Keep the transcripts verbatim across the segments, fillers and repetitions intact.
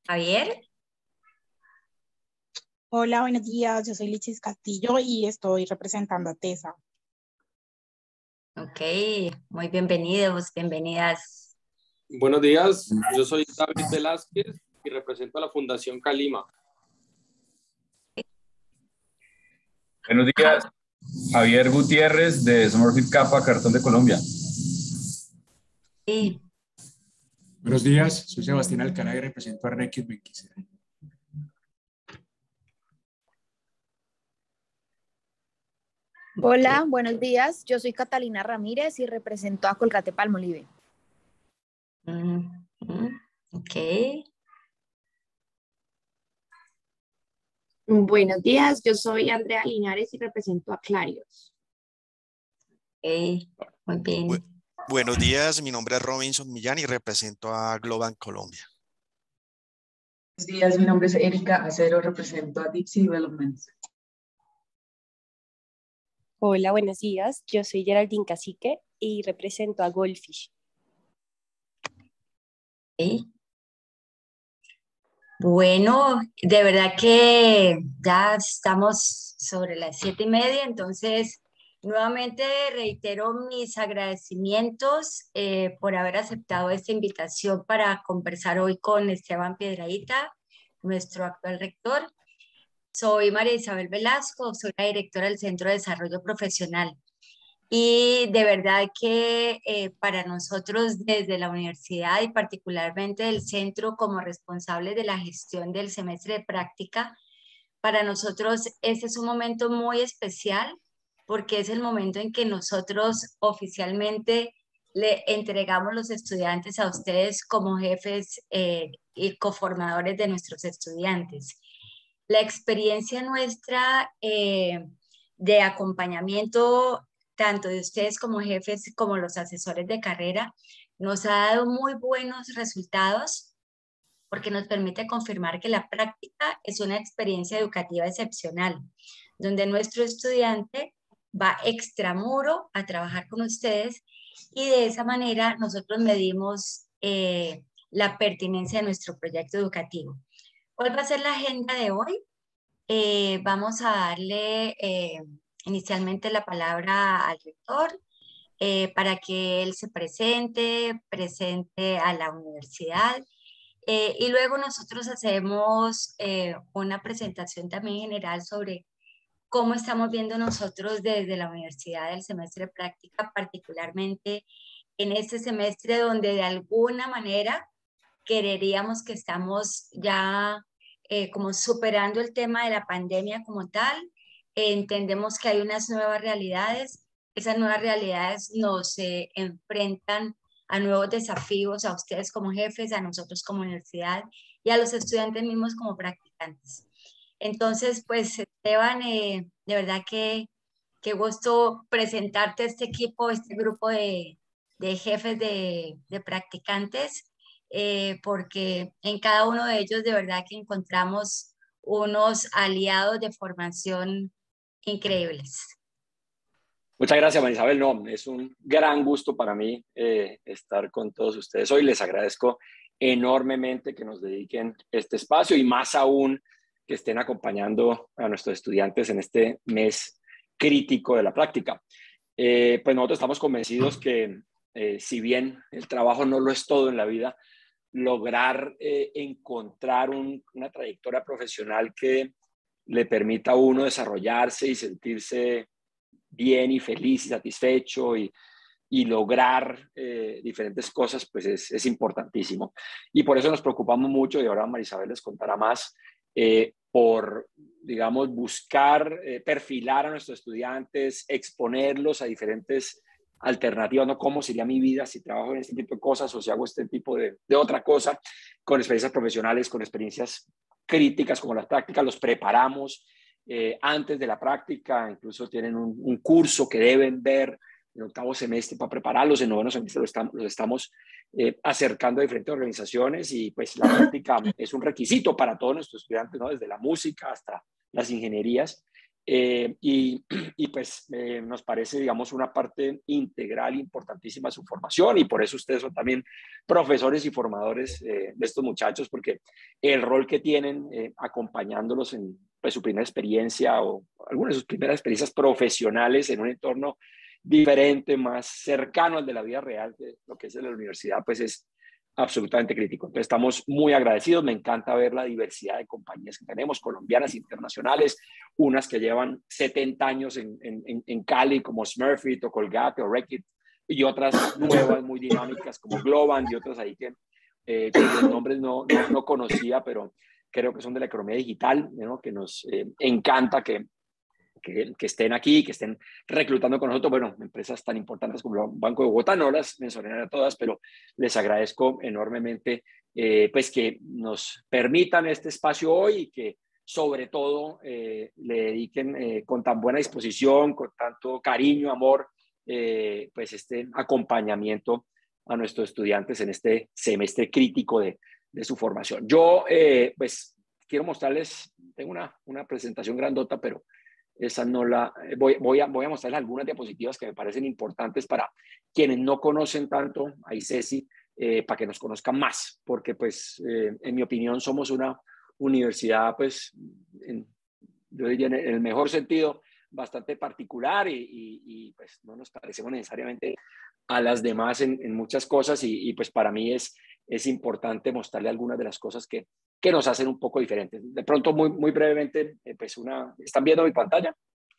Javier. Hola, buenos días. Yo soy Lichis Castillo y estoy representando a TESA. Ok, muy bienvenidos, bienvenidas. Buenos días, yo soy David Velázquez y represento a la Fundación Calima. Buenos días, Javier Gutiérrez de Smurfit Kappa, Cartón de Colombia. Sí. Buenos días, soy Sebastián Alcalá y represento a Requiem Benquiser. Hola, buenos días. Yo soy Catalina Ramírez y represento a Colgate-Palmolive. Mm, mm, ok. Buenos días, yo soy Andrea Linares y represento a Clarios. Ok, muy bien. Bu Buenos días, mi nombre es Robinson Millán y represento a Globant Colombia. Buenos días, mi nombre es Erika Acero, represento a Dixie Developments. Hola, buenos días. Yo soy Geraldine Cacique y represento a Goldfish. Okay. Bueno, de verdad que ya estamos sobre las siete y media, entonces nuevamente reitero mis agradecimientos eh, por haber aceptado esta invitación para conversar hoy con Esteban Piedrahita, nuestro actual rector. Soy María Isabel Velasco, soy la directora del Centro de Desarrollo Profesional. Y de verdad que eh, para nosotros desde la universidad y particularmente del centro como responsables de la gestión del semestre de práctica, para nosotros este es un momento muy especial porque es el momento en que nosotros oficialmente le entregamos los estudiantes a ustedes como jefes eh, y coformadores de nuestros estudiantes. La experiencia nuestra eh, de acompañamiento tanto de ustedes como jefes como los asesores de carrera nos ha dado muy buenos resultados porque nos permite confirmar que la práctica es una experiencia educativa excepcional, donde nuestro estudiante va extramuro a trabajar con ustedes y de esa manera nosotros medimos eh, la pertinencia de nuestro proyecto educativo. ¿Cuál va a ser la agenda de hoy? Eh, vamos a darle eh, inicialmente la palabra al rector eh, para que él se presente, presente a la universidad eh, y luego nosotros hacemos eh, una presentación también general sobre cómo estamos viendo nosotros desde la universidad del semestre de práctica, particularmente en este semestre donde de alguna manera quereríamos que estamos ya eh, como superando el tema de la pandemia como tal. Eh, entendemos que hay unas nuevas realidades. Esas nuevas realidades nos eh, enfrentan a nuevos desafíos, a ustedes como jefes, a nosotros como universidad y a los estudiantes mismos como practicantes. Entonces, pues Esteban, eh, de verdad que qué gusto presentarte a este equipo, este grupo de, de jefes de, de practicantes, eh, porque en cada uno de ellos de verdad que encontramos unos aliados de formación increíbles. Muchas gracias, María Isabel. No, es un gran gusto para mí eh, estar con todos ustedes hoy. Les agradezco enormemente que nos dediquen este espacio y más aún que estén acompañando a nuestros estudiantes en este mes crítico de la práctica. Eh, pues nosotros estamos convencidos que eh, si bien el trabajo no lo es todo en la vida, lograr eh, encontrar un, una trayectoria profesional que le permita a uno desarrollarse y sentirse bien y feliz y satisfecho y, y lograr eh, diferentes cosas, pues es, es importantísimo. Y por eso nos preocupamos mucho, y ahora María Isabel les contará más, eh, por, digamos, buscar, eh, perfilar a nuestros estudiantes, exponerlos a diferentes alternativas, ¿no? ¿Cómo sería mi vida si trabajo en este tipo de cosas o si hago este tipo de, de otra cosa? Con experiencias profesionales, con experiencias críticas como las prácticas, los preparamos eh, antes de la práctica, incluso tienen un, un curso que deben ver en octavo semestre para prepararlos, en noveno semestre los estamos, los estamos eh, acercando a diferentes organizaciones y pues la práctica es un requisito para todos nuestros estudiantes, ¿no? Desde la música hasta las ingenierías. Eh, y, y pues eh, nos parece, digamos, una parte integral importantísima de su formación y por eso ustedes son también profesores y formadores eh, de estos muchachos, porque el rol que tienen eh, acompañándolos en pues, su primera experiencia o algunas de sus primeras experiencias profesionales en un entorno diferente, más cercano al de la vida real, de lo que es de la universidad, pues es absolutamente crítico. Entonces estamos muy agradecidos, me encanta ver la diversidad de compañías que tenemos, colombianas, internacionales, unas que llevan setenta años en, en, en Cali como Smurfit o Colgate o Reckitt, y otras nuevas, muy dinámicas como Globant y otras ahí que eh, cuyos nombres no, no, no conocía, pero creo que son de la economía digital, ¿no? Que nos eh, encanta que Que, que estén aquí, que estén reclutando con nosotros. Bueno, empresas tan importantes como el Banco de Bogotá, no las mencionaré a todas, pero les agradezco enormemente eh, pues que nos permitan este espacio hoy y que sobre todo eh, le dediquen eh, con tan buena disposición, con tanto cariño, amor, eh, pues este acompañamiento a nuestros estudiantes en este semestre crítico de, de su formación. Yo eh, pues quiero mostrarles, tengo una, una presentación grandota, pero esa no la voy, voy, a, voy a mostrarles algunas diapositivas que me parecen importantes para quienes no conocen tanto a ICESI, eh, para que nos conozcan más, porque pues eh, en mi opinión somos una universidad pues en, yo diría en el mejor sentido bastante particular y, y, y pues no nos parecemos necesariamente a las demás en, en muchas cosas y, y pues para mí es, es importante mostrarle algunas de las cosas que, que nos hacen un poco diferentes. De pronto, muy, muy brevemente, eh, pues una, ¿están viendo mi pantalla?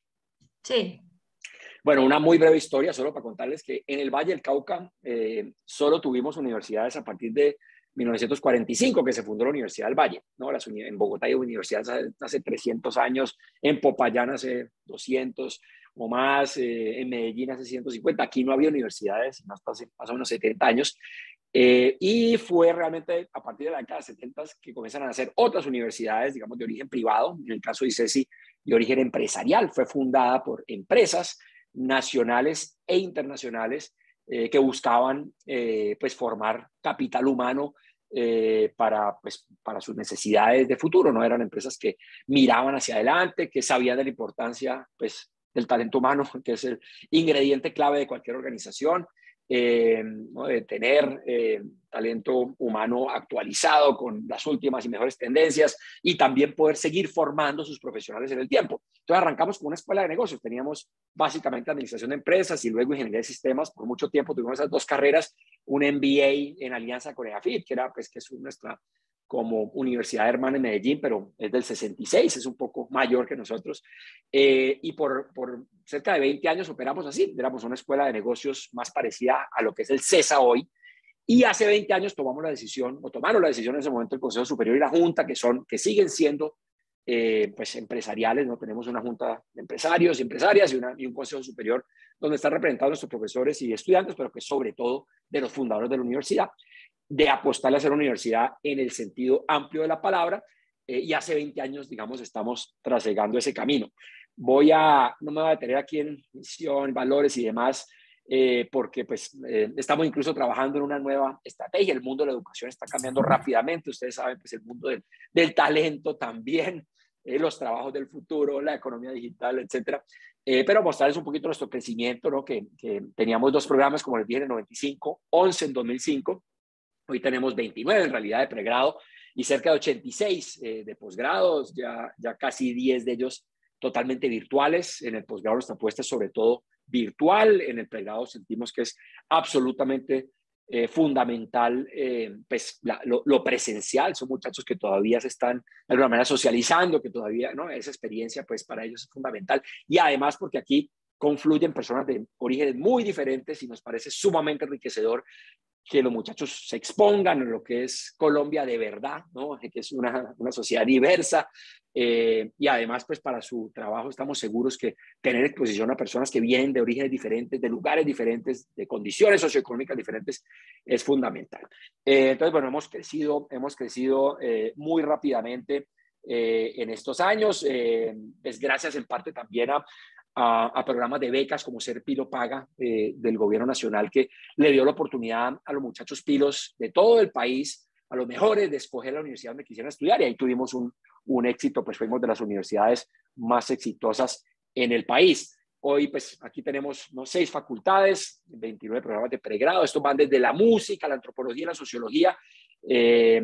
Sí. Bueno, una muy breve historia, solo para contarles que en el Valle del Cauca eh, solo tuvimos universidades a partir de mil novecientos cuarenta y cinco, que se fundó la Universidad del Valle, ¿no? Las, en Bogotá hay universidades hace, hace trescientos años, en Popayán hace doscientos o más, eh, en Medellín hace ciento cincuenta. Aquí no había universidades, hasta hace más o menos setenta años. Eh, y fue realmente a partir de la década de setenta que comienzan a nacer otras universidades, digamos, de origen privado. En el caso de ICESI, de origen empresarial. Fue fundada por empresas nacionales e internacionales eh, que buscaban eh, pues, formar capital humano eh, para, pues, para sus necesidades de futuro. No eran empresas que miraban hacia adelante, que sabían de la importancia pues, del talento humano, que es el ingrediente clave de cualquier organización. Eh, ¿no? De tener eh, talento humano actualizado con las últimas y mejores tendencias y también poder seguir formando sus profesionales en el tiempo. Entonces arrancamos con una escuela de negocios. Teníamos básicamente administración de empresas y luego ingeniería de sistemas. Por mucho tiempo tuvimos esas dos carreras, un M B A en alianza con EAFIT, que era pues que es nuestra como universidad hermana en Medellín, pero es del sesenta y seis, es un poco mayor que nosotros. Eh, y por, por cerca de veinte años operamos así, éramos una escuela de negocios más parecida a lo que es el CESA hoy. Y hace veinte años tomamos la decisión, o tomaron la decisión en ese momento el Consejo Superior y la Junta, que, son, que siguen siendo eh, pues empresariales, ¿no? Tenemos una Junta de empresarios y empresarias y, una, y un Consejo Superior donde están representados nuestros profesores y estudiantes, pero que sobre todo de los fundadores de la universidad, de apostarle a ser una universidad en el sentido amplio de la palabra, eh, y hace veinte años, digamos, estamos trasegando ese camino. Voy a, no me voy a detener aquí en misión, valores y demás, eh, porque pues eh, estamos incluso trabajando en una nueva estrategia. El mundo de la educación está cambiando rápidamente, ustedes saben, pues el mundo del, del talento también, eh, los trabajos del futuro, la economía digital, etcétera. Eh, pero mostrarles un poquito nuestro crecimiento, ¿no? Que, que teníamos dos programas, como les dije, en el noventa y cinco, once en dos mil cinco. Hoy tenemos veintinueve en realidad de pregrado y cerca de ochenta y seis eh, de posgrados, ya, ya casi diez de ellos totalmente virtuales. En el posgrado nuestra apuesta es sobre todo virtual, en el pregrado sentimos que es absolutamente eh, fundamental eh, pues, la, lo, lo presencial. Son muchachos que todavía se están de alguna manera socializando, que todavía, ¿no? Esa experiencia pues para ellos es fundamental y además porque aquí confluyen personas de orígenes muy diferentes y nos parece sumamente enriquecedor que los muchachos se expongan en lo que es Colombia de verdad, ¿no? Que es una, una sociedad diversa eh, y además pues para su trabajo estamos seguros que tener exposición a personas que vienen de orígenes diferentes, de lugares diferentes, de condiciones socioeconómicas diferentes es fundamental. Eh, entonces, bueno, hemos crecido, hemos crecido eh, muy rápidamente eh, en estos años, eh, es gracias en parte también a A, a programas de becas como Ser Pilo Paga eh, del gobierno nacional, que le dio la oportunidad a los muchachos pilos de todo el país a los mejores de escoger la universidad donde quisieran estudiar y ahí tuvimos un, un éxito, pues fuimos de las universidades más exitosas en el país. Hoy, pues, aquí tenemos ¿no? seis facultades, veintinueve programas de pregrado. Estos van desde la música, la antropología, la sociología, eh,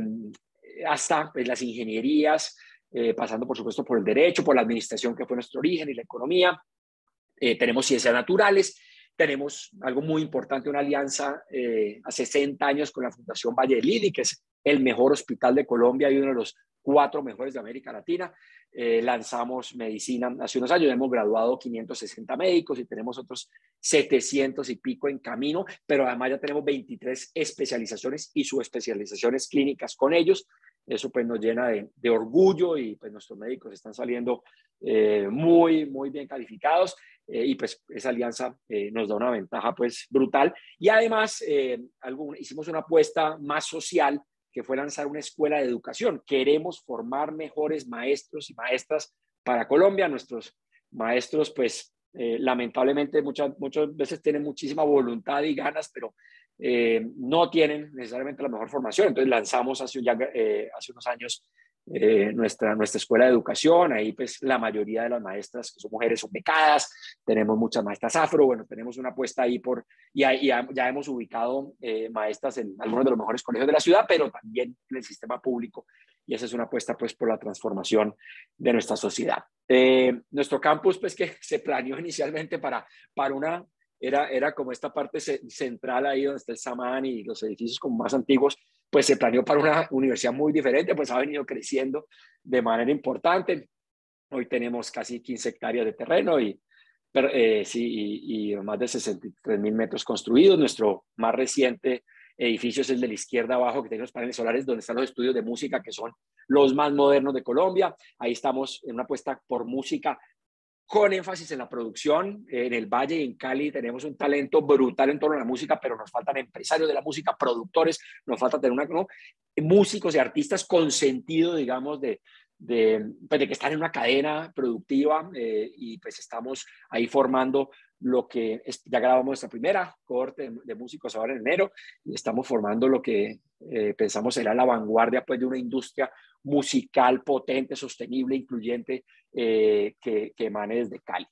hasta pues, las ingenierías, eh, pasando, por supuesto, por el derecho, por la administración, que fue nuestro origen, y la economía. Eh, tenemos ciencias naturales. Tenemos algo muy importante, una alianza eh, a sesenta años con la Fundación Valle del Lidi, que es el mejor hospital de Colombia y uno de los cuatro mejores de América Latina. Eh, lanzamos medicina hace unos años, hemos graduado quinientos sesenta médicos y tenemos otros setecientos y pico en camino, pero además ya tenemos veintitrés especializaciones y subespecializaciones clínicas con ellos. Eso pues nos llena de, de orgullo y pues nuestros médicos están saliendo eh, muy, muy bien calificados eh, y pues esa alianza eh, nos da una ventaja pues brutal. Y además eh, algo, hicimos una apuesta más social, que fue lanzar una escuela de educación. Queremos formar mejores maestros y maestras para Colombia. Nuestros maestros, pues, eh, lamentablemente muchas, muchas veces tienen muchísima voluntad y ganas, pero eh, no tienen necesariamente la mejor formación. Entonces lanzamos hace, ya, eh, hace unos años eh, nuestra, nuestra escuela de educación. Ahí, pues, la mayoría de las maestras que son mujeres son becadas. Tenemos muchas maestras afro. Bueno, tenemos una apuesta ahí por... Y, y ya, ya hemos ubicado eh, maestras en algunos de los mejores colegios de la ciudad, pero también en el sistema público. Y esa es una apuesta, pues, por la transformación de nuestra sociedad. Eh, nuestro campus, pues, que se planeó inicialmente para, para una... Era, era como esta parte central ahí donde está el Samán y los edificios como más antiguos, pues se planeó para una universidad muy diferente, pues ha venido creciendo de manera importante. Hoy tenemos casi quince hectáreas de terreno y, pero, eh, sí, y, y más de sesenta y tres mil metros construidos. Nuestro más reciente edificio es el de la izquierda abajo, que tiene los paneles solares, donde están los estudios de música, que son los más modernos de Colombia. Ahí estamos en una apuesta por música con énfasis en la producción. En el Valle y en Cali tenemos un talento brutal en torno a la música, pero nos faltan empresarios de la música, productores, nos falta tener una, ¿no? músicos y artistas con sentido, digamos, de, de, pues de que están en una cadena productiva eh, y pues estamos ahí formando lo que es, ya grabamos nuestra primera cohorte de, de músicos ahora en enero y estamos formando lo que eh, pensamos será la vanguardia pues de una industria musical potente, sostenible, incluyente eh, que, que emane desde Cali.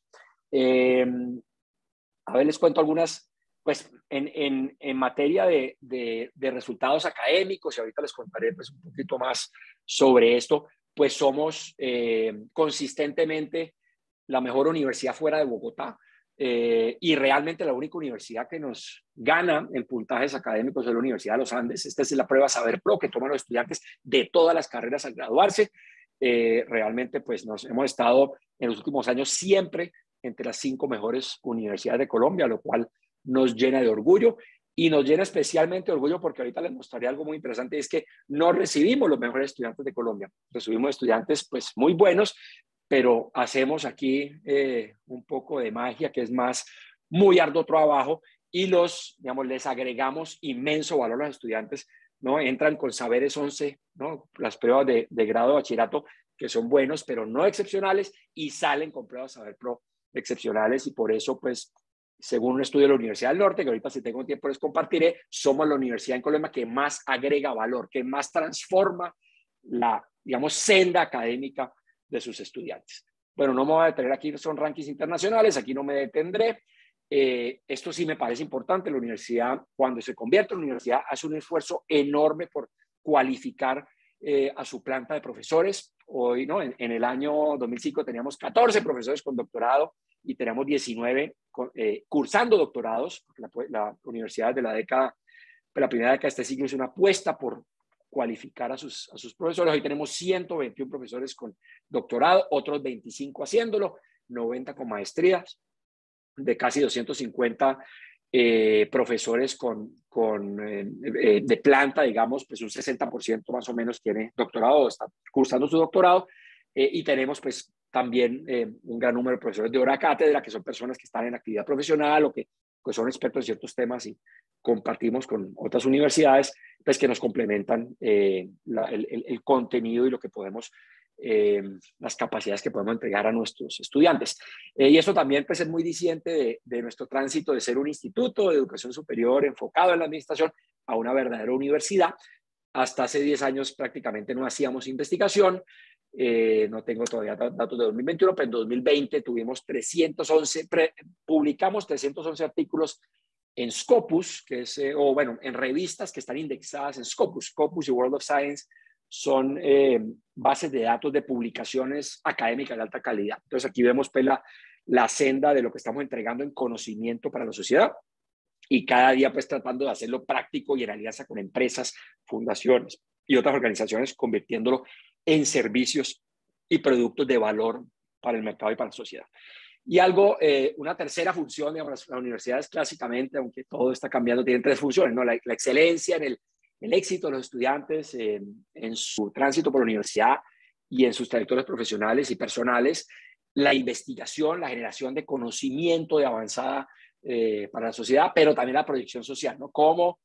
Eh, a ver, les cuento algunas, pues en, en, en materia de, de, de resultados académicos, y ahorita les contaré pues un poquito más sobre esto, pues somos eh, consistentemente la mejor universidad fuera de Bogotá. Eh, y realmente la única universidad que nos gana en puntajes académicos es la Universidad de los Andes. Esta es la prueba Saber Pro que toman los estudiantes de todas las carreras al graduarse. Eh, realmente pues nos hemos estado en los últimos años siempre entre las cinco mejores universidades de Colombia, lo cual nos llena de orgullo y nos llena especialmente de orgullo porque ahorita les mostraré algo muy interesante, y es que no recibimos los mejores estudiantes de Colombia, recibimos estudiantes pues muy buenos, pero hacemos aquí eh, un poco de magia, que es más muy arduo trabajo, y los, digamos, les agregamos inmenso valor a los estudiantes, ¿no? Entran con saberes once, ¿no? Las pruebas de, de grado de bachillerato, que son buenos, pero no excepcionales, y salen con pruebas Saber Pro excepcionales, y por eso, pues, según un estudio de la Universidad del Norte, que ahorita si tengo tiempo les compartiré, somos la universidad en Colombia que más agrega valor, que más transforma la, digamos, senda académica de sus estudiantes. Bueno, no me voy a detener aquí, son rankings internacionales, aquí no me detendré. Eh, esto sí me parece importante. La universidad, cuando se convierte en universidad, hace un esfuerzo enorme por cualificar eh, a su planta de profesores. Hoy, ¿no? En, en el año dos mil cinco teníamos catorce profesores con doctorado y tenemos diecinueve con, eh, cursando doctorados. La, la universidad de la década, de la primera década de este siglo hizo una apuesta por cualificar a sus, a sus profesores. Hoy tenemos ciento veintiún profesores con doctorado, otros veinticinco haciéndolo, noventa con maestrías, de casi doscientos cincuenta eh, profesores con, con, eh, eh, de planta, digamos, pues un sesenta por ciento más o menos tiene doctorado o está cursando su doctorado, eh, y tenemos pues también eh, un gran número de profesores de hora cátedra, que son personas que están en actividad profesional o que pues, son expertos en ciertos temas y compartimos con otras universidades, pues que nos complementan eh, la, el, el, el contenido y lo que podemos, eh, las capacidades que podemos entregar a nuestros estudiantes. Eh, y eso también pues es muy diciente de, de nuestro tránsito de ser un instituto de educación superior enfocado en la administración a una verdadera universidad, hasta hace diez años prácticamente no hacíamos investigación. Eh, no tengo todavía datos de dos mil veintiuno, pero en dos mil veinte tuvimos trescientos once, pre, publicamos trescientos once artículos en Scopus, que es, eh, o bueno, en revistas que están indexadas en Scopus. Scopus y World of Science son eh, bases de datos de publicaciones académicas de alta calidad. Entonces aquí vemos pues la, la senda de lo que estamos entregando en conocimiento para la sociedad, y cada día pues tratando de hacerlo práctico y en alianza con empresas, fundaciones y otras organizaciones, convirtiéndolo en servicios y productos de valor para el mercado y para la sociedad. Y algo, eh, una tercera función, digamos, las, las universidades clásicamente, aunque todo está cambiando, tienen tres funciones, ¿no? La, la excelencia en el, el éxito de los estudiantes eh, en su tránsito por la universidad y en sus trayectorias profesionales y personales, la investigación, la generación de conocimiento de avanzada eh, para la sociedad, pero también la proyección social, ¿no? Cómo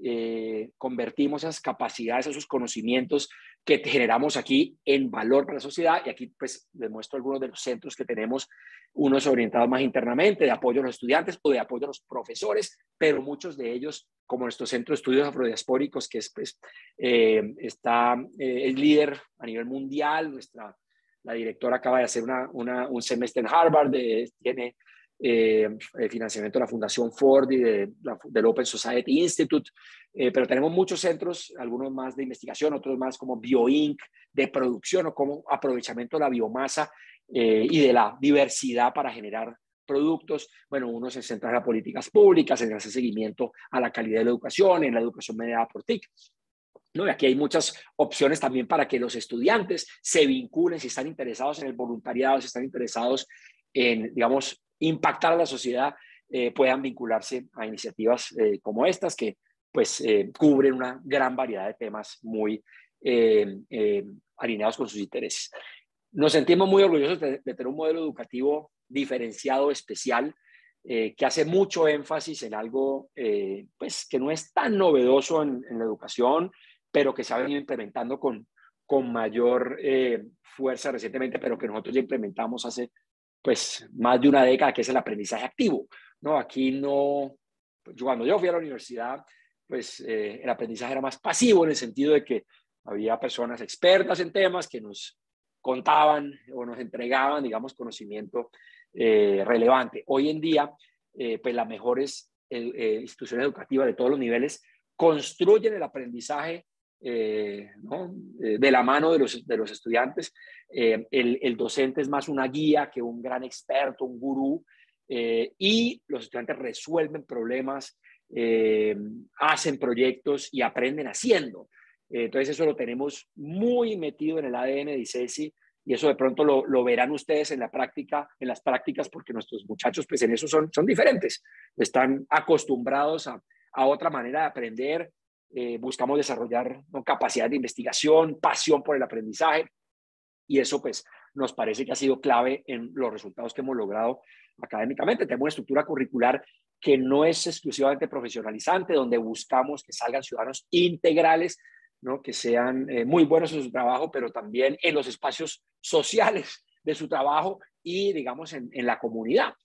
eh, convertimos esas capacidades, esos conocimientos que generamos aquí en valor para la sociedad. Y aquí pues les muestro algunos de los centros que tenemos, unos orientados más internamente, de apoyo a los estudiantes o de apoyo a los profesores, pero muchos de ellos, como nuestro Centro de Estudios Afrodiaspóricos, que es, pues, eh, está, eh, es líder a nivel mundial. Nuestra, la directora acaba de hacer una, una, un semestre en Harvard, de, tiene eh, el financiamiento de la Fundación Ford y de, la, del Open Society Institute, eh, pero tenemos muchos centros, algunos más de investigación, otros más como BioInc, de producción o como aprovechamiento de la biomasa eh, y de la diversidad para generar productos. Bueno, unos se centran en políticas públicas, en ese seguimiento a la calidad de la educación, en la educación mediada por T I C. ¿No? Y aquí hay muchas opciones también para que los estudiantes se vinculen, si están interesados en el voluntariado, si están interesados en, digamos, impactar a la sociedad, eh, puedan vincularse a iniciativas eh, como estas, que pues eh, cubren una gran variedad de temas muy eh, eh, alineados con sus intereses. Nos sentimos muy orgullosos de, de tener un modelo educativo diferenciado, especial, eh, que hace mucho énfasis en algo eh, pues, que no es tan novedoso en, en la educación, pero que se ha venido implementando con, con mayor eh, fuerza recientemente, pero que nosotros ya implementamos hace pues, más de una década, que es el aprendizaje activo, ¿no? Aquí no, pues, cuando yo fui a la universidad, pues eh, el aprendizaje era más pasivo, en el sentido de que había personas expertas en temas que nos contaban o nos entregaban, digamos, conocimiento eh, relevante. Hoy en día, eh, pues las mejores eh, instituciones educativas de todos los niveles construyen el aprendizaje Eh, ¿no? eh, de la mano de los, de los estudiantes. Eh, el, el docente es más una guía que un gran experto, un gurú, eh, y los estudiantes resuelven problemas, eh, hacen proyectos y aprenden haciendo. Eh, entonces eso lo tenemos muy metido en el A D N de ICESI, y eso de pronto lo, lo verán ustedes en la práctica, en las prácticas, porque nuestros muchachos pues en eso son, son diferentes, están acostumbrados a, a otra manera de aprender. Eh, buscamos desarrollar, ¿no?, capacidad de investigación, pasión por el aprendizaje, y eso pues nos parece que ha sido clave en los resultados que hemos logrado académicamente. Tenemos una estructura curricular que no es exclusivamente profesionalizante, donde buscamos que salgan ciudadanos integrales, ¿no?, que sean eh, muy buenos en su trabajo, pero también en los espacios sociales de su trabajo y, digamos, en, en la comunidad.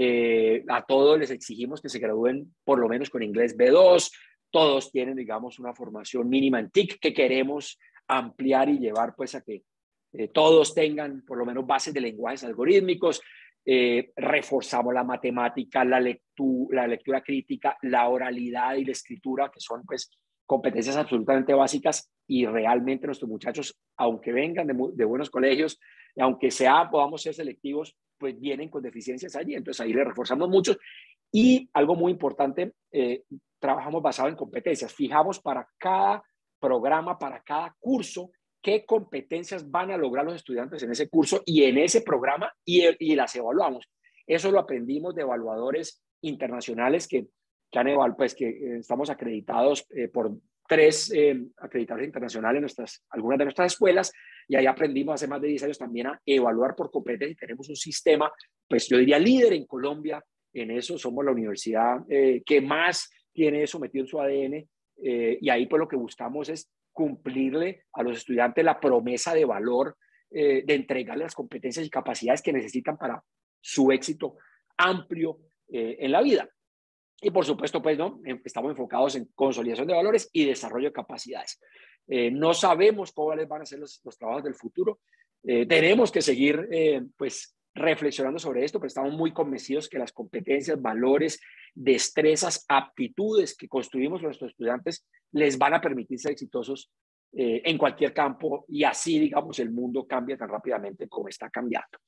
Eh, a todos les exigimos que se gradúen por lo menos con inglés B dos. Todos tienen, digamos, una formación mínima en T I C que queremos ampliar y llevar pues a que eh, todos tengan por lo menos bases de lenguajes algorítmicos. Eh, reforzamos la matemática, la, lectu la lectura crítica, la oralidad y la escritura, que son pues competencias absolutamente básicas, y realmente nuestros muchachos, aunque vengan de, de buenos colegios, y aunque sea, podamos ser selectivos, pues vienen con deficiencias allí. Entonces ahí le reforzamos mucho. Y algo muy importante, eh, trabajamos basado en competencias. Fijamos para cada programa, para cada curso, qué competencias van a lograr los estudiantes en ese curso y en ese programa, y, y las evaluamos. Eso lo aprendimos de evaluadores internacionales que, que han evaluado, pues que eh, estamos acreditados eh, por tres eh, acreditadores internacionales en nuestras, algunas de nuestras escuelas, y ahí aprendimos hace más de diez años también a evaluar por competencia, y tenemos un sistema, pues yo diría líder en Colombia en eso. Somos la universidad eh, que más tiene eso metido en su A D N, eh, y ahí pues lo que buscamos es cumplirle a los estudiantes la promesa de valor, eh, de entregarles las competencias y capacidades que necesitan para su éxito amplio eh, en la vida. Y por supuesto, pues, ¿no? Estamos enfocados en consolidación de valores y desarrollo de capacidades. Eh, no sabemos cuáles van a ser los, los trabajos del futuro. Eh, tenemos que seguir, eh, pues, reflexionando sobre esto, pero estamos muy convencidos que las competencias, valores, destrezas, aptitudes que construimos con nuestros estudiantes les van a permitir ser exitosos eh, en cualquier campo, y así, digamos, el mundo cambia tan rápidamente como está cambiando.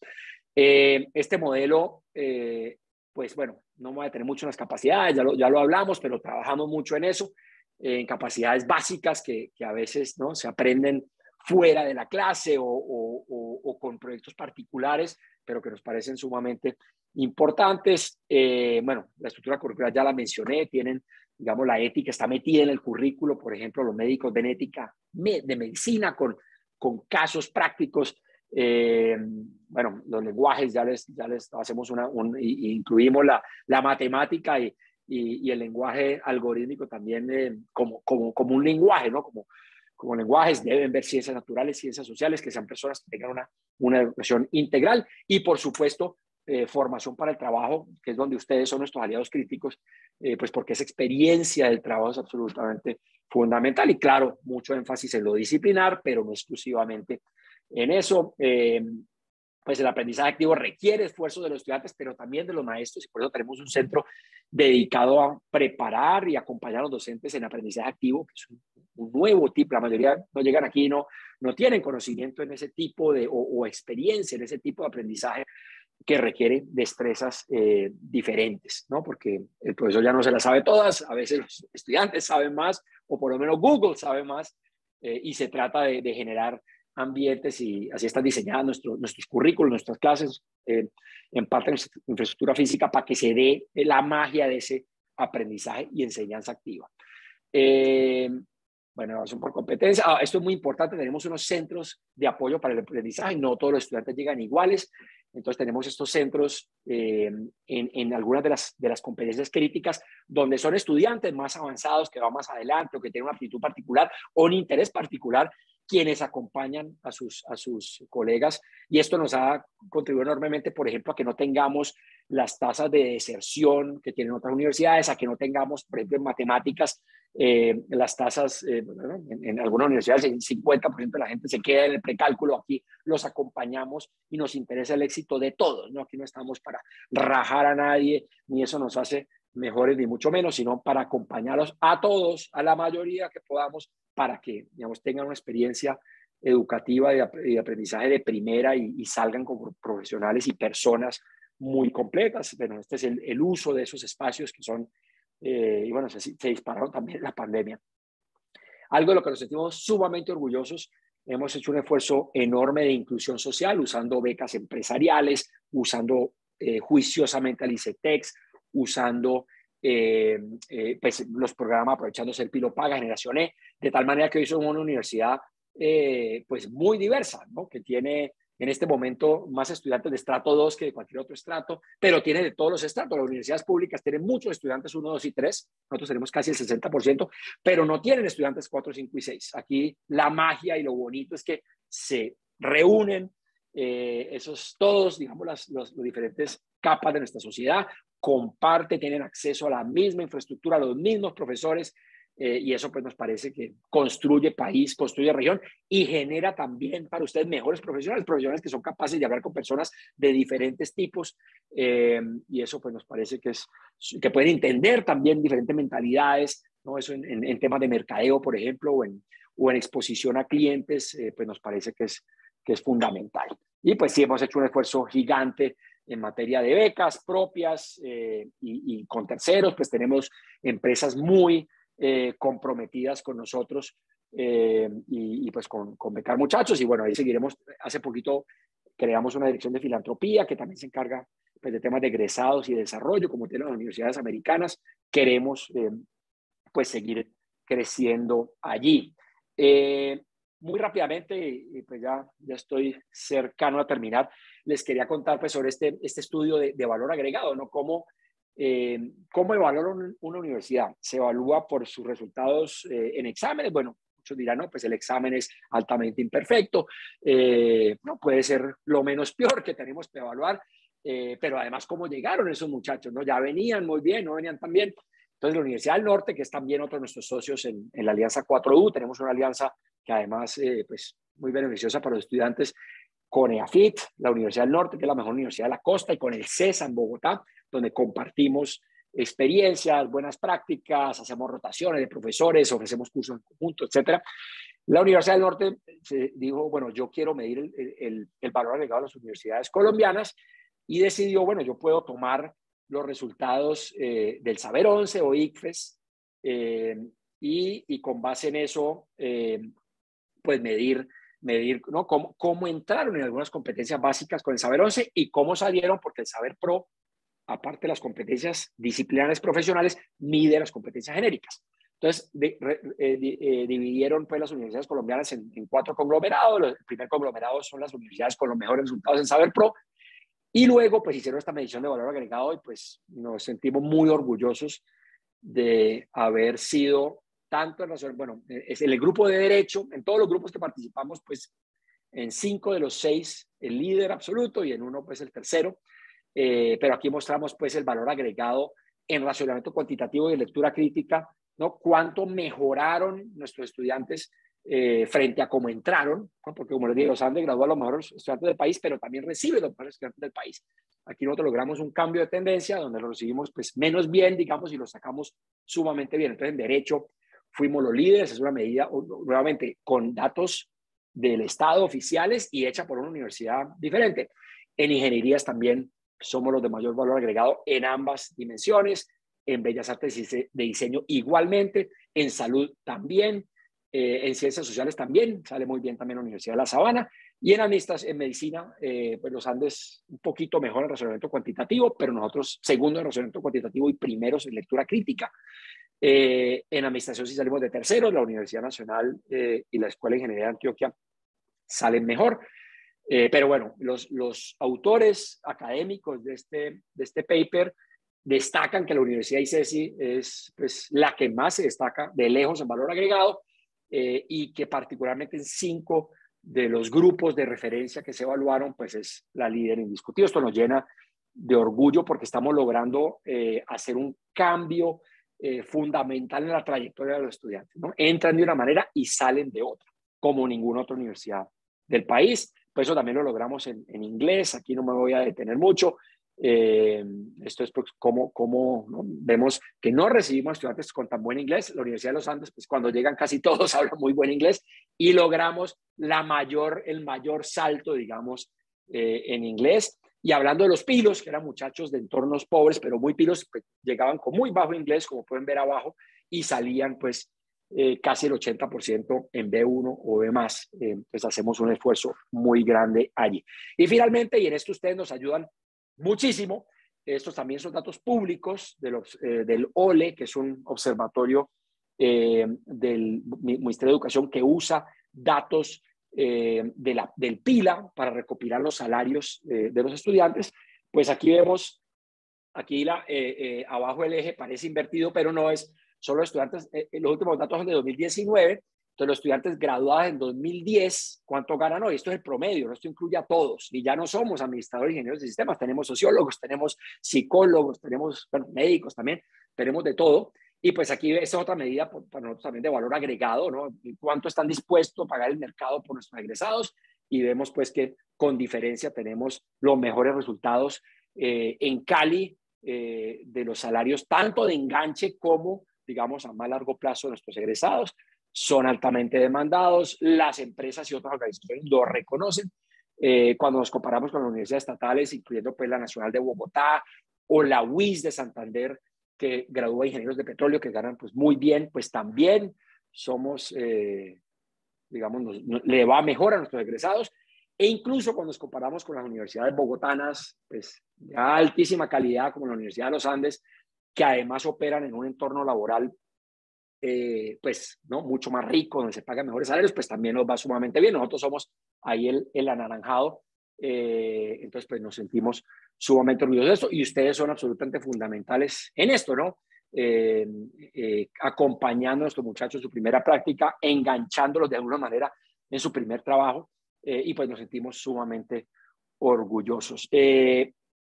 Eh, este modelo, eh, pues bueno, no me voy a tener mucho en las capacidades, ya lo, ya lo hablamos, pero trabajamos mucho en eso, eh, en capacidades básicas que, que a veces, ¿no?, se aprenden fuera de la clase o, o, o, o con proyectos particulares, pero que nos parecen sumamente importantes. Eh, bueno, la estructura curricular ya la mencioné, tienen, digamos, la ética está metida en el currículo. Por ejemplo, los médicos ven ética de medicina con, con casos prácticos. Eh, bueno, los lenguajes ya les, ya les hacemos una, un, y, y incluimos la, la matemática y, y, y el lenguaje algorítmico también eh, como, como, como un lenguaje, ¿no? Como, como lenguajes. Deben ver ciencias naturales, ciencias sociales, que sean personas que tengan una, una educación integral y, por supuesto, eh, formación para el trabajo, que es donde ustedes son nuestros aliados críticos, eh, pues porque esa experiencia del trabajo es absolutamente fundamental. Y claro, mucho énfasis en lo disciplinar, pero no exclusivamente en eso. Eh, pues el aprendizaje activo requiere esfuerzo de los estudiantes, pero también de los maestros, y por eso tenemos un centro dedicado a preparar y acompañar a los docentes en aprendizaje activo, que es un, un nuevo tipo. La mayoría no llegan aquí y no, no tienen conocimiento en ese tipo de, o, o experiencia en ese tipo de aprendizaje que requiere destrezas eh, diferentes, ¿no? Porque el profesor ya no se las sabe todas, a veces los estudiantes saben más, o por lo menos Google sabe más, eh, y se trata de, de generar ambientes, y así están diseñados nuestro, nuestros currículos, nuestras clases, eh, en parte nuestra infraestructura física, para que se dé la magia de ese aprendizaje y enseñanza activa. Eh, bueno, evaluación por competencia. Ah, esto es muy importante, tenemos unos centros de apoyo para el aprendizaje, no todos los estudiantes llegan iguales, entonces tenemos estos centros eh, en, en algunas de las, de las competencias críticas, donde son estudiantes más avanzados que van más adelante o que tienen una aptitud particular o un interés particular, quienes acompañan a sus, a sus colegas, y esto nos ha contribuido enormemente, por ejemplo, a que no tengamos las tasas de deserción que tienen otras universidades, a que no tengamos, por ejemplo, en matemáticas, eh, las tasas, eh, bueno, en, en algunas universidades el cincuenta por ciento de la gente se queda en el precálculo. Aquí los acompañamos y nos interesa el éxito de todos, ¿no? Aquí no estamos para rajar a nadie, ni eso nos hace mejores, ni mucho menos, sino para acompañarlos a todos, a la mayoría que podamos, para que, digamos, tengan una experiencia educativa y de aprendizaje de primera y, y salgan como profesionales y personas muy completas. Bueno, este es el, el uso de esos espacios que son, eh, y bueno, se, se dispararon también en la pandemia. Algo de lo que nos sentimos sumamente orgullosos, hemos hecho un esfuerzo enorme de inclusión social, usando becas empresariales, usando eh, juiciosamente al ICETEX, usando eh, eh, pues los programas, aprovechándose el Pilo Paga, Generación E, de tal manera que hoy somos una universidad eh, pues muy diversa, ¿no? Que tiene en este momento más estudiantes de estrato dos que de cualquier otro estrato, pero tiene de todos los estratos. Las universidades públicas tienen muchos estudiantes uno, dos y tres, nosotros tenemos casi el sesenta por ciento, pero no tienen estudiantes cuatro, cinco y seis. Aquí la magia y lo bonito es que se reúnen eh, esos todos, digamos, las, los, los diferentes capas de nuestra sociedad, comparte, tienen acceso a la misma infraestructura, a los mismos profesores, eh, y eso pues nos parece que construye país, construye región y genera también para ustedes mejores profesionales, profesionales que son capaces de hablar con personas de diferentes tipos, eh, y eso pues nos parece que, es, que pueden entender también diferentes mentalidades, ¿no? Eso en, en, en temas de mercadeo, por ejemplo, o en, o en exposición a clientes, eh, pues nos parece que es, que es fundamental. Y pues sí, hemos hecho un esfuerzo gigante en materia de becas propias eh, y, y con terceros, pues tenemos empresas muy eh, comprometidas con nosotros eh, y, y pues con, con becar muchachos, y bueno, ahí seguiremos. Hace poquito creamos una dirección de filantropía que también se encarga pues, de temas de egresados y de desarrollo, como tienen las universidades americanas. Queremos eh, pues seguir creciendo allí. Eh, Muy rápidamente, y pues ya, ya estoy cercano a terminar, les quería contar pues sobre este, este estudio de, de valor agregado, ¿no? Cómo, eh, cómo evalúa una universidad. Se evalúa por sus resultados eh, en exámenes. Bueno, muchos dirán, no, pues el examen es altamente imperfecto, eh, no puede ser lo menos peor que tenemos que evaluar. eh, pero además cómo llegaron esos muchachos, ¿no? Ya venían muy bien, no venían tan bien. Entonces la Universidad del Norte, que es también otro de nuestros socios en, en la Alianza cuatro U, tenemos una alianza que además eh, pues muy beneficiosa para los estudiantes, con E A F I T, la Universidad del Norte, que es la mejor universidad de la costa, y con el CESA en Bogotá, donde compartimos experiencias, buenas prácticas, hacemos rotaciones de profesores, ofrecemos cursos en conjunto, etcétera. La Universidad del Norte se dijo, bueno, yo quiero medir el, el, el valor agregado a las universidades colombianas, y decidió, bueno, yo puedo tomar los resultados eh, del Saber once o I C F E S eh, y, y con base en eso, eh, pues medir, medir ¿no? cómo, cómo entraron en algunas competencias básicas con el Saber once y cómo salieron, porque el Saber Pro, aparte de las competencias disciplinares profesionales, mide las competencias genéricas. Entonces, de, eh, de, eh, dividieron pues, las universidades colombianas en, en cuatro conglomerados. El primer conglomerado son las universidades con los mejores resultados en Saber Pro. Y luego, pues, hicieron esta medición de valor agregado y, pues, nos sentimos muy orgullosos de haber sido tanto en, la, bueno, es en el grupo de Derecho, en todos los grupos que participamos, pues, en cinco de los seis, el líder absoluto y en uno, pues, el tercero. Eh, pero aquí mostramos, pues, el valor agregado en razonamiento cuantitativo y lectura crítica, ¿no? Cuánto mejoraron nuestros estudiantes eh, frente a cómo entraron, ¿no? Porque como les digo, los Andes gradúa a los mejores estudiantes del país, pero también recibe los mejores estudiantes del país. Aquí nosotros logramos un cambio de tendencia donde lo recibimos pues menos bien, digamos, y lo sacamos sumamente bien. Entonces, en Derecho fuimos los líderes, es una medida, nuevamente, con datos del Estado oficiales y hecha por una universidad diferente. En Ingenierías también somos los de mayor valor agregado en ambas dimensiones. En Bellas Artes de Diseño igualmente, en Salud también, eh, en Ciencias Sociales también, sale muy bien también la Universidad de La Sabana, y en Administración, en Medicina, eh, pues los Andes un poquito mejor en razonamiento cuantitativo, pero nosotros segundo en razonamiento cuantitativo y primeros en lectura crítica. Eh, en Administración sí salimos de terceros, la Universidad Nacional eh, y la Escuela de Ingeniería de Antioquia salen mejor. Eh, pero bueno, los, los autores académicos de este, de este paper destacan que la Universidad ICESI es pues, la que más se destaca de lejos en valor agregado eh, y que particularmente en cinco de los grupos de referencia que se evaluaron, pues es la líder indiscutible. Esto nos llena de orgullo porque estamos logrando eh, hacer un cambio eh, fundamental en la trayectoria de los estudiantes, ¿no? Entran de una manera y salen de otra, como ninguna otra universidad del país. Pues eso también lo logramos en, en inglés, aquí no me voy a detener mucho. Eh, esto es pues, como, como ¿no? Vemos que no recibimos estudiantes con tan buen inglés. La Universidad de los Andes, pues cuando llegan casi todos hablan muy buen inglés y logramos la mayor, el mayor salto, digamos, eh, en inglés. Y hablando de los pilos, que eran muchachos de entornos pobres, pero muy pilos, pues, llegaban con muy bajo inglés, como pueden ver abajo, y salían pues eh, casi el ochenta por ciento en B uno o B más. Eh, pues hacemos un esfuerzo muy grande allí. Y finalmente, y en esto ustedes nos ayudan muchísimo. Estos también son datos públicos de los, eh, del O L E, que es un observatorio eh, del Ministerio de Educación que usa datos eh, de la, del PILA para recopilar los salarios eh, de los estudiantes. Pues aquí vemos, aquí la, eh, eh, abajo el eje parece invertido, pero no es, son los estudiantes, eh, los últimos datos son de dos mil diecinueve. Entonces, los estudiantes graduados en dos mil diez, ¿cuánto ganan hoy? Esto es el promedio, ¿no? Esto incluye a todos. Y ya no somos administradores y ingenieros de sistemas, tenemos sociólogos, tenemos psicólogos, tenemos bueno, médicos también, tenemos de todo. Y pues aquí esa es otra medida para nosotros también de valor agregado, ¿no? ¿Cuánto están dispuestos a pagar el mercado por nuestros egresados? Y vemos pues que con diferencia tenemos los mejores resultados eh, en Cali eh, de los salarios, tanto de enganche como, digamos, a más largo plazo de nuestros egresados. Son altamente demandados, las empresas y otras organizaciones lo reconocen. Eh, cuando nos comparamos con las universidades estatales, incluyendo pues la Nacional de Bogotá o la U I S de Santander, que gradúa ingenieros de petróleo que ganan pues muy bien, pues también somos, eh, digamos, nos, nos, le va mejor a nuestros egresados. E incluso cuando nos comparamos con las universidades bogotanas, pues de altísima calidad, como la Universidad de los Andes, que además operan en un entorno laboral Eh, pues, ¿no? mucho más rico, donde se pagan mejores salarios, pues también nos va sumamente bien. Nosotros somos ahí el, el anaranjado, eh, entonces pues nos sentimos sumamente orgullosos de esto y ustedes son absolutamente fundamentales en esto, ¿no? Eh, eh, acompañando a nuestros muchachos en su primera práctica, enganchándolos de alguna manera en su primer trabajo eh, y pues nos sentimos sumamente orgullosos. Eh,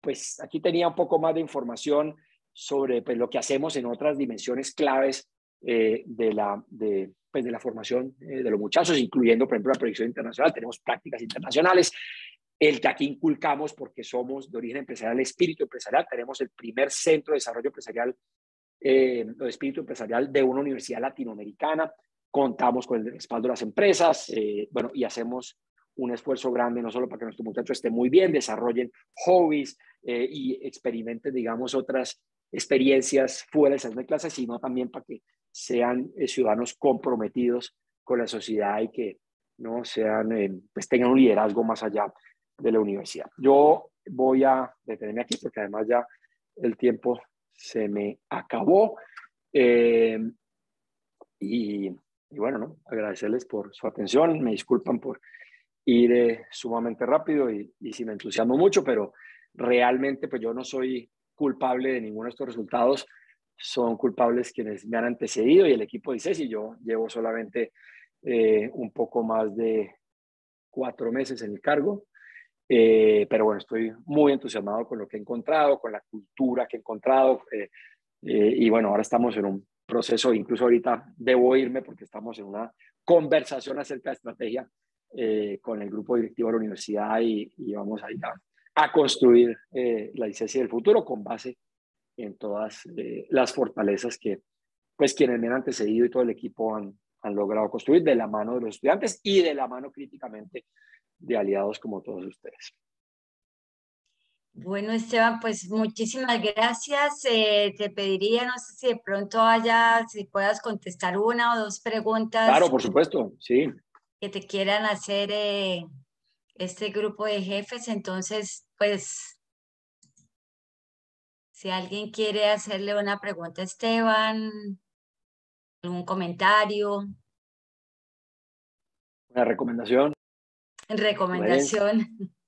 pues aquí tenía un poco más de información sobre pues, lo que hacemos en otras dimensiones claves eh, de, la, de, pues, de la formación eh, de los muchachos, incluyendo, por ejemplo, la proyección internacional. Tenemos prácticas internacionales, el que aquí inculcamos porque somos de origen empresarial, espíritu empresarial. Tenemos el primer centro de desarrollo empresarial, eh, de espíritu empresarial de una universidad latinoamericana. Contamos con el respaldo de las empresas, eh, bueno, y hacemos un esfuerzo grande, no solo para que nuestros muchachos estén muy bien, desarrollen hobbies eh, y experimenten, digamos, otras experiencias fuera del salón de clases, sino también para que sean eh, ciudadanos comprometidos con la sociedad y que no sean, eh, pues tengan un liderazgo más allá de la universidad. Yo voy a detenerme aquí porque además ya el tiempo se me acabó. Eh, y, y bueno, ¿no? Agradecerles por su atención. Me disculpan por ir eh, sumamente rápido y, y si me entusiasmo mucho, pero realmente pues yo no soy culpable de ninguno de estos resultados. Son culpables quienes me han antecedido y el equipo de I C E S, y yo llevo solamente eh, un poco más de cuatro meses en el cargo. Eh, pero bueno, estoy muy entusiasmado con lo que he encontrado, con la cultura que he encontrado. Eh, eh, y bueno, ahora estamos en un proceso, incluso ahorita debo irme porque estamos en una conversación acerca de estrategia eh, con el grupo directivo de la universidad y, y vamos a ir a, a construir eh, la I C E S del futuro con base en todas eh, las fortalezas que pues quienes me han antecedido y todo el equipo han, han logrado construir de la mano de los estudiantes y de la mano críticamente de aliados como todos ustedes. Bueno, Esteban, pues muchísimas gracias. Eh, te pediría, no sé si de pronto haya, si puedas contestar una o dos preguntas. Claro, por supuesto, sí. Que te quieran hacer eh, este grupo de jefes. Entonces, pues, si alguien quiere hacerle una pregunta a Esteban, algún comentario. Una recomendación. Recomendación.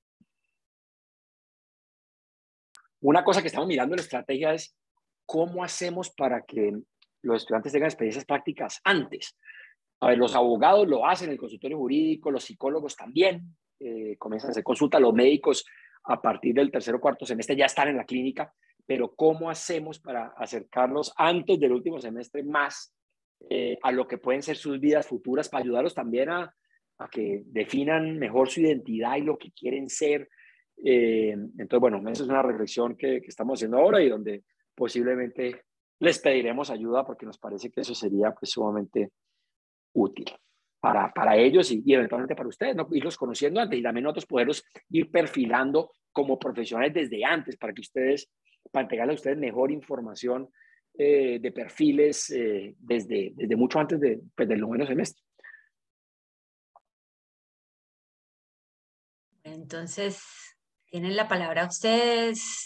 Una cosa que estamos mirando en la estrategia es cómo hacemos para que los estudiantes tengan experiencias prácticas antes. A ver, los abogados lo hacen, el consultorio jurídico, los psicólogos también eh, comienzan a hacer consulta, los médicos a partir del tercer o cuarto semestre ya están en la clínica, pero ¿cómo hacemos para acercarlos antes del último semestre más eh, a lo que pueden ser sus vidas futuras, para ayudarlos también a, a que definan mejor su identidad y lo que quieren ser? Eh, entonces, bueno, esa es una reflexión que, que estamos haciendo ahora y donde posiblemente les pediremos ayuda porque nos parece que eso sería pues, sumamente útil para, para ellos y, y eventualmente para ustedes, ¿no? Irlos conociendo antes y también nosotros poderlos ir perfilando como profesionales desde antes para que ustedes, para entregarles a ustedes mejor información eh, de perfiles eh, desde, desde mucho antes de, pues, del noveno semestre. Entonces, tienen la palabra ustedes.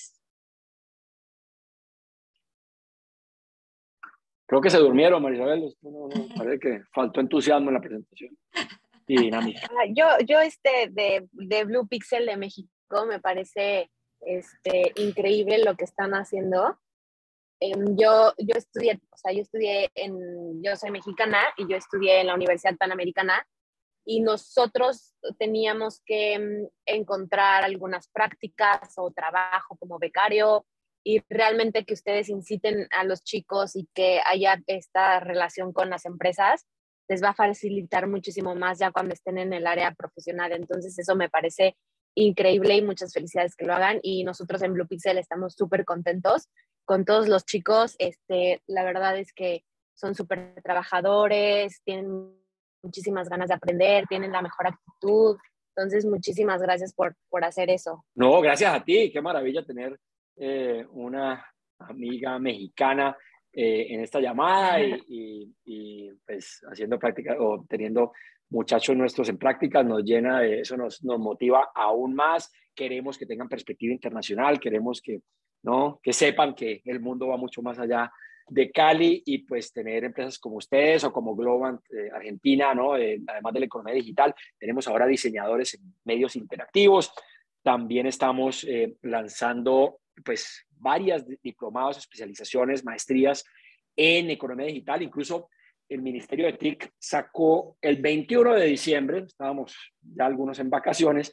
Creo que se durmieron, Marisabel. No, no, parece que faltó entusiasmo en la presentación y dinámica. Yo, yo este de, de Blue Pixel de México me parece este, increíble lo que están haciendo. Eh, yo, yo estudié, o sea, yo estudié en, yo soy mexicana y yo estudié en la Universidad Panamericana y nosotros teníamos que um, encontrar algunas prácticas o trabajo como becario. Y realmente que ustedes inciten a los chicos y que haya esta relación con las empresas, les va a facilitar muchísimo más ya cuando estén en el área profesional. Entonces eso me parece increíble y muchas felicidades que lo hagan. Y nosotros en Blue Pixel estamos súper contentos con todos los chicos. Este, la verdad es que son súper trabajadores, tienen muchísimas ganas de aprender, tienen la mejor actitud. Entonces muchísimas gracias por, por hacer eso. No, gracias a ti. Qué maravilla tener Eh, una amiga mexicana eh, en esta llamada y, y, y pues haciendo práctica o teniendo muchachos nuestros en prácticas nos llena de eso, nos, nos motiva aún más. Queremos que tengan perspectiva internacional, queremos que, ¿no? que sepan que el mundo va mucho más allá de Cali y pues tener empresas como ustedes o como Globant eh, Argentina, ¿no? Eh, además de la economía digital, tenemos ahora diseñadores en medios interactivos. También estamos eh, lanzando pues varias diplomados, especializaciones, maestrías en economía digital. Incluso el Ministerio de T I C sacó el veintiuno de diciembre, estábamos ya algunos en vacaciones,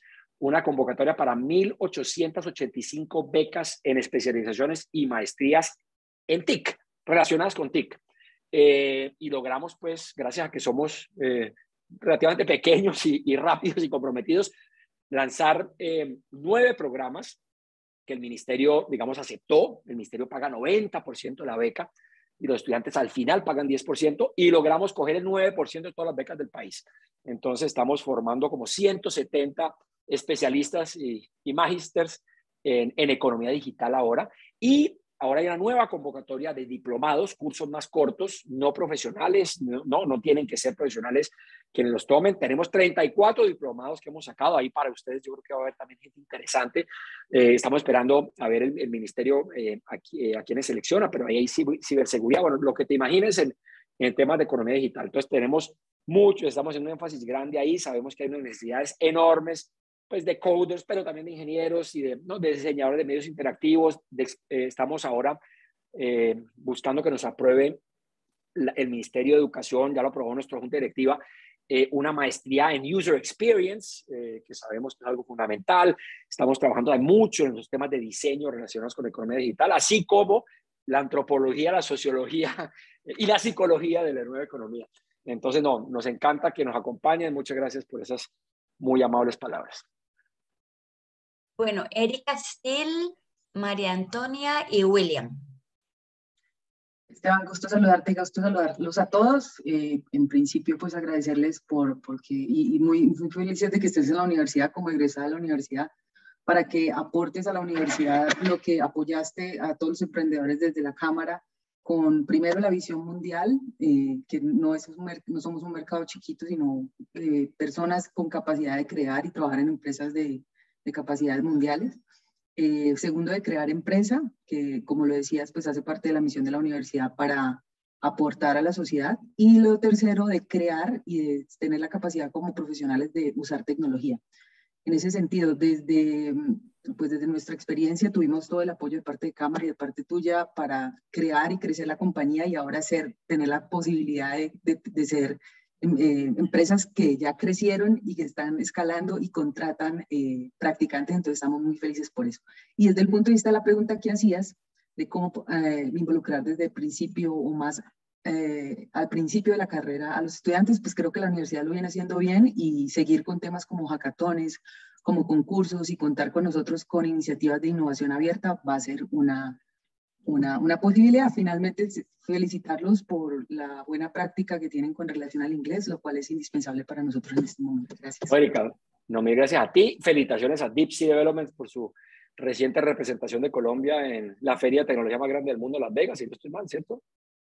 una convocatoria para mil ochocientas ochenta y cinco becas en especializaciones y maestrías en T I C, relacionadas con T I C. Eh, y logramos, pues, gracias a que somos eh, relativamente pequeños y, y rápidos y comprometidos, lanzar eh, nueve programas que el ministerio, digamos, aceptó. El ministerio paga noventa por ciento de la beca y los estudiantes al final pagan diez por ciento y logramos coger el nueve por ciento de todas las becas del país. Entonces estamos formando como ciento setenta especialistas y, y magísters en, en economía digital ahora, y ahora hay una nueva convocatoria de diplomados, cursos más cortos, no profesionales, no, no, no tienen que ser profesionales quienes los tomen. Tenemos treinta y cuatro diplomados que hemos sacado ahí para ustedes. Yo creo que va a haber también gente interesante. Eh, estamos esperando a ver el, el ministerio eh, a, eh, a quienes selecciona, pero ahí hay ciberseguridad, bueno, lo que te imagines en, en temas de economía digital. Entonces tenemos mucho, estamos en un énfasis grande ahí, sabemos que hay unas necesidades enormes, pues de coders, pero también de ingenieros y de, ¿no? de diseñadores de medios interactivos. De, eh, estamos ahora eh, buscando que nos apruebe la, el Ministerio de Educación, ya lo aprobó nuestra Junta Directiva, eh, una maestría en User Experience, eh, que sabemos que es algo fundamental. Estamos trabajando mucho en los temas de diseño relacionados con la economía digital, así como la antropología, la sociología y la psicología de la nueva economía. Entonces, no, nos encanta que nos acompañen. Muchas gracias por esas muy amables palabras. Bueno, Erika Still, María Antonia y William. Esteban, gusto saludarte, gusto saludarlos a todos. Eh, en principio, pues agradecerles por, porque, y, y muy, muy felices de que estés en la universidad, como egresada de la universidad, para que aportes a la universidad lo que apoyaste a todos los emprendedores desde la Cámara, con primero la visión mundial, eh, que no, es un, no somos un mercado chiquito, sino eh, personas con capacidad de crear y trabajar en empresas de, de capacidades mundiales. Eh, segundo, de crear empresa, que como lo decías, pues hace parte de la misión de la universidad para aportar a la sociedad. Y lo tercero, de crear y de tener la capacidad como profesionales de usar tecnología. En ese sentido, desde, pues desde nuestra experiencia tuvimos todo el apoyo de parte de Cámara y de parte tuya para crear y crecer la compañía, y ahora ser, tener la posibilidad de, de, de ser eh, empresas que ya crecieron y que están escalando y contratan eh, practicantes. Entonces estamos muy felices por eso. Y desde el punto de vista de la pregunta que hacías, de cómo eh, involucrar desde el principio o más eh, al principio de la carrera a los estudiantes, pues creo que la universidad lo viene haciendo bien, y seguir con temas como hackatones, como concursos, y contar con nosotros con iniciativas de innovación abierta va a ser una, una, una posibilidad. Finalmente, felicitarlos por la buena práctica que tienen con relación al inglés, lo cual es indispensable para nosotros en este momento. Gracias. Erika, no, mil gracias a ti. Felicitaciones a Dipsy Development por su reciente representación de Colombia en la feria de tecnología más grande del mundo, Las Vegas, si no estoy mal, ¿cierto?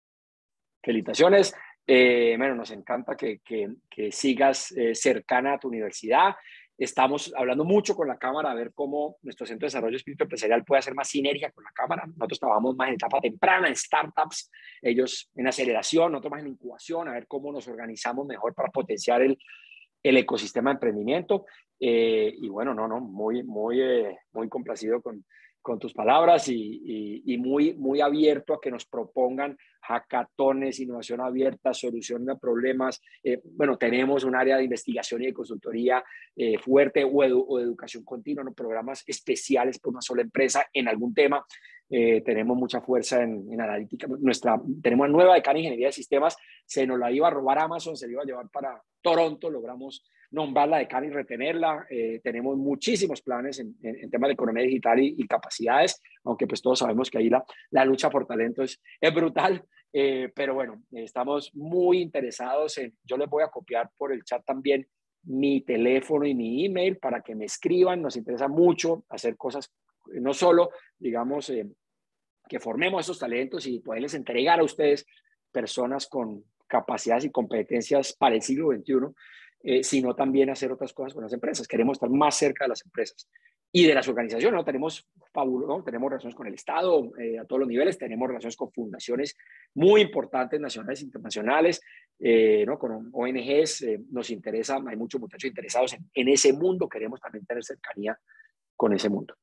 Felicitaciones. Eh, bueno, nos encanta que, que, que sigas eh, cercana a tu universidad. Estamos hablando mucho con la Cámara a ver cómo nuestro Centro de Desarrollo Espíritu Empresarial puede hacer más sinergia con la Cámara. Nosotros trabajamos más en etapa temprana, en startups, ellos en aceleración, nosotros más en incubación, a ver cómo nos organizamos mejor para potenciar el, el ecosistema de emprendimiento. Eh, y bueno, no, no, muy, muy, eh, muy complacido con, con tus palabras, y, y, y muy, muy abierto a que nos propongan hackatones, innovación abierta, solución de problemas. Eh, bueno, tenemos un área de investigación y de consultoría eh, fuerte, o, edu o de educación continua, ¿no? Programas especiales por una sola empresa en algún tema. Eh, tenemos mucha fuerza en, en analítica. Nuestra, tenemos una nueva decana de ingeniería de sistemas, se nos la iba a robar Amazon, se la iba a llevar para Toronto, logramos nombrar la decana y retenerla. Eh, tenemos muchísimos planes en, en, en temas de economía digital y, y capacidades, aunque pues todos sabemos que ahí la, la lucha por talento es, es brutal, eh, pero bueno, eh, estamos muy interesados en, yo les voy a copiar por el chat también mi teléfono y mi email para que me escriban. Nos interesa mucho hacer cosas, no solo, digamos, eh, que formemos esos talentos y poderles entregar a ustedes personas con capacidades y competencias para el siglo veintiuno, eh, sino también hacer otras cosas con las empresas. Queremos estar más cerca de las empresas y de las organizaciones, ¿no? Tenemos, ¿no? Tenemos relaciones con el Estado eh, a todos los niveles, tenemos relaciones con fundaciones muy importantes, nacionales e internacionales, eh, ¿no? Con O N Ges, eh, nos interesa, hay muchos muchachos interesados en, en ese mundo, queremos también tener cercanía con ese mundo.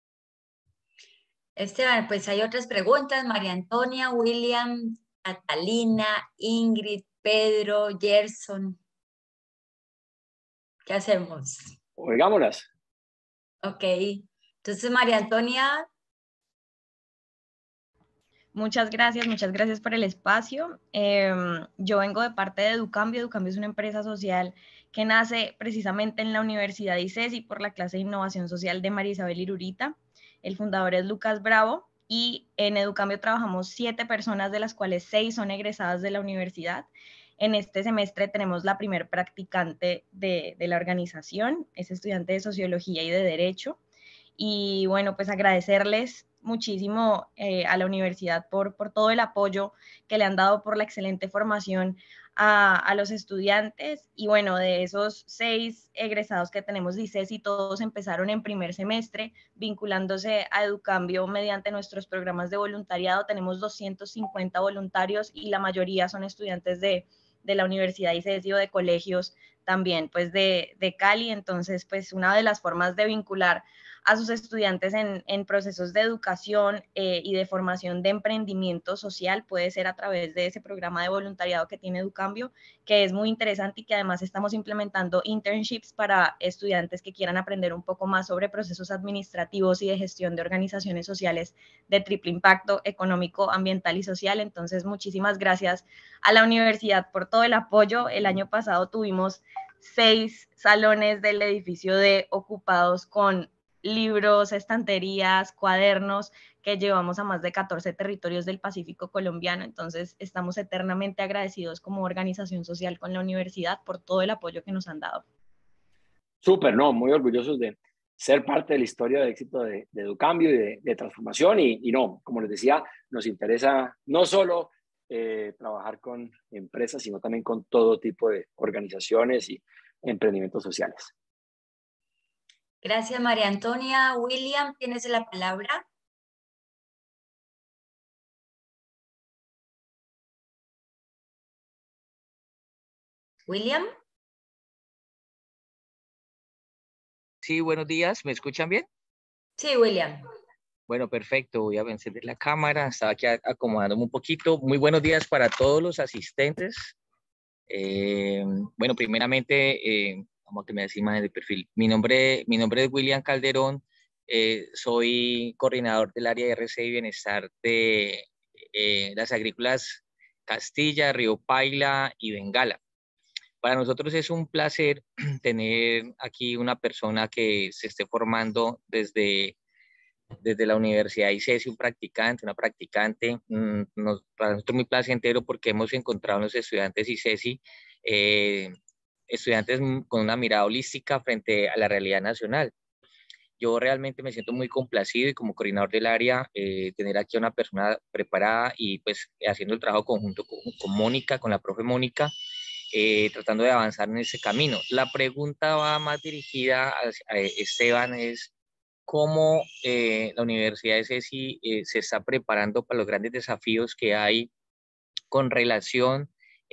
Esteban, pues hay otras preguntas. María Antonia, William, Catalina, Ingrid, Pedro, Gerson. ¿Qué hacemos? Oigámoslas. Ok, entonces María Antonia. Muchas gracias, muchas gracias por el espacio. Eh, yo vengo de parte de Educambio. Educambio es una empresa social que nace precisamente en la Universidad ICESI por la clase de Innovación Social de María Isabel Irurita. El fundador es Lucas Bravo y en Educambio trabajamos siete personas, de las cuales seis son egresadas de la universidad. En este semestre tenemos la primer practicante de, de la organización, es estudiante de Sociología y de Derecho. Y bueno, pues agradecerles muchísimo eh, a la universidad por, por todo el apoyo que le han dado, por la excelente formación a, a los estudiantes. Y bueno, de esos seis egresados que tenemos de ICESI, todos empezaron en primer semestre vinculándose a Educambio mediante nuestros programas de voluntariado. Tenemos doscientos cincuenta voluntarios y la mayoría son estudiantes de, de la Universidad ICESI o de colegios también pues de, de Cali. Entonces, pues una de las formas de vincular a sus estudiantes en, en procesos de educación eh, y de formación de emprendimiento social puede ser a través de ese programa de voluntariado que tiene Educambio, que es muy interesante y que además estamos implementando internships para estudiantes que quieran aprender un poco más sobre procesos administrativos y de gestión de organizaciones sociales de triple impacto económico, ambiental y social. Entonces, muchísimas gracias a la universidad por todo el apoyo. El año pasado tuvimos seis salones del edificio de ocupados con libros, estanterías, cuadernos que llevamos a más de catorce territorios del Pacífico colombiano. Entonces, estamos eternamente agradecidos como organización social con la universidad por todo el apoyo que nos han dado. Súper, no, muy orgullosos de ser parte de la historia de éxito de, de Educambio y de, de transformación. Y, y no, como les decía, nos interesa no solo eh, trabajar con empresas, sino también con todo tipo de organizaciones y emprendimientos sociales. Gracias, María Antonia. William, ¿tienes la palabra? William. Sí, buenos días. ¿Me escuchan bien? Sí, William. Bueno, perfecto. Voy a encender la cámara. Estaba aquí acomodándome un poquito. Muy buenos días para todos los asistentes. Eh, bueno, primeramente, eh, vamos a que me decís más de perfil. Mi nombre, mi nombre es William Calderón. Eh, soy coordinador del área de R C y Bienestar de eh, las agrícolas Castilla, Río Paila y Bengala. Para nosotros es un placer tener aquí una persona que se esté formando desde, desde la Universidad ICESI, un practicante, una practicante. Nos, para nosotros es muy placentero porque hemos encontrado en los estudiantes ICESI eh, estudiantes con una mirada holística frente a la realidad nacional. Yo realmente me siento muy complacido y como coordinador del área, eh, tener aquí a una persona preparada y pues haciendo el trabajo conjunto con, con Mónica, con la profe Mónica, eh, tratando de avanzar en ese camino. La pregunta va más dirigida a, a Esteban, es cómo eh, la Universidad de ICESI eh, se está preparando para los grandes desafíos que hay con relación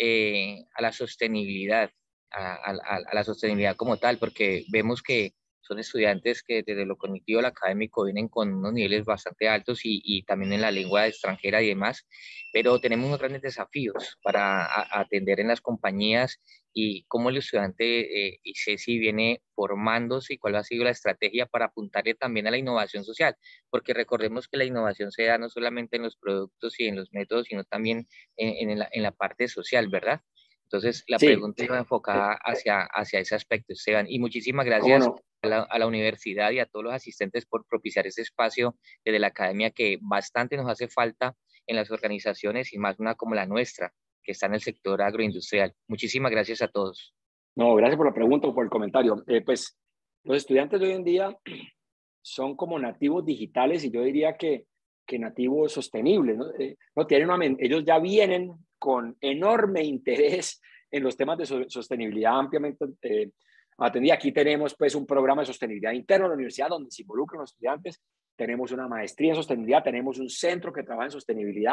eh, a la sostenibilidad, a, a, a la sostenibilidad como tal, porque vemos que son estudiantes que desde lo cognitivo al académico vienen con unos niveles bastante altos y, y también en la lengua extranjera y demás, pero tenemos unos grandes desafíos para a, atender en las compañías y cómo el estudiante eh, ICESI viene formándose y cuál ha sido la estrategia para apuntarle también a la innovación social, porque recordemos que la innovación se da no solamente en los productos y en los métodos, sino también en, en, la, en la parte social, ¿verdad? Entonces, la sí. pregunta iba enfocada hacia, hacia ese aspecto, Esteban. Y muchísimas gracias no? a, la, a la universidad y a todos los asistentes por propiciar ese espacio desde la academia que bastante nos hace falta en las organizaciones y más una como la nuestra, que está en el sector agroindustrial. Muchísimas gracias a todos. No, gracias por la pregunta o por el comentario. Eh, pues los estudiantes de hoy en día son como nativos digitales y yo diría que, que nativos sostenibles, ¿no? Eh, no tienen una, ellos ya vienen con enorme interés en los temas de so sostenibilidad ampliamente eh, atendida. Aquí tenemos pues un programa de sostenibilidad interno de la universidad donde se involucran los estudiantes. Tenemos una maestría en sostenibilidad, tenemos un centro que trabaja en sostenibilidad.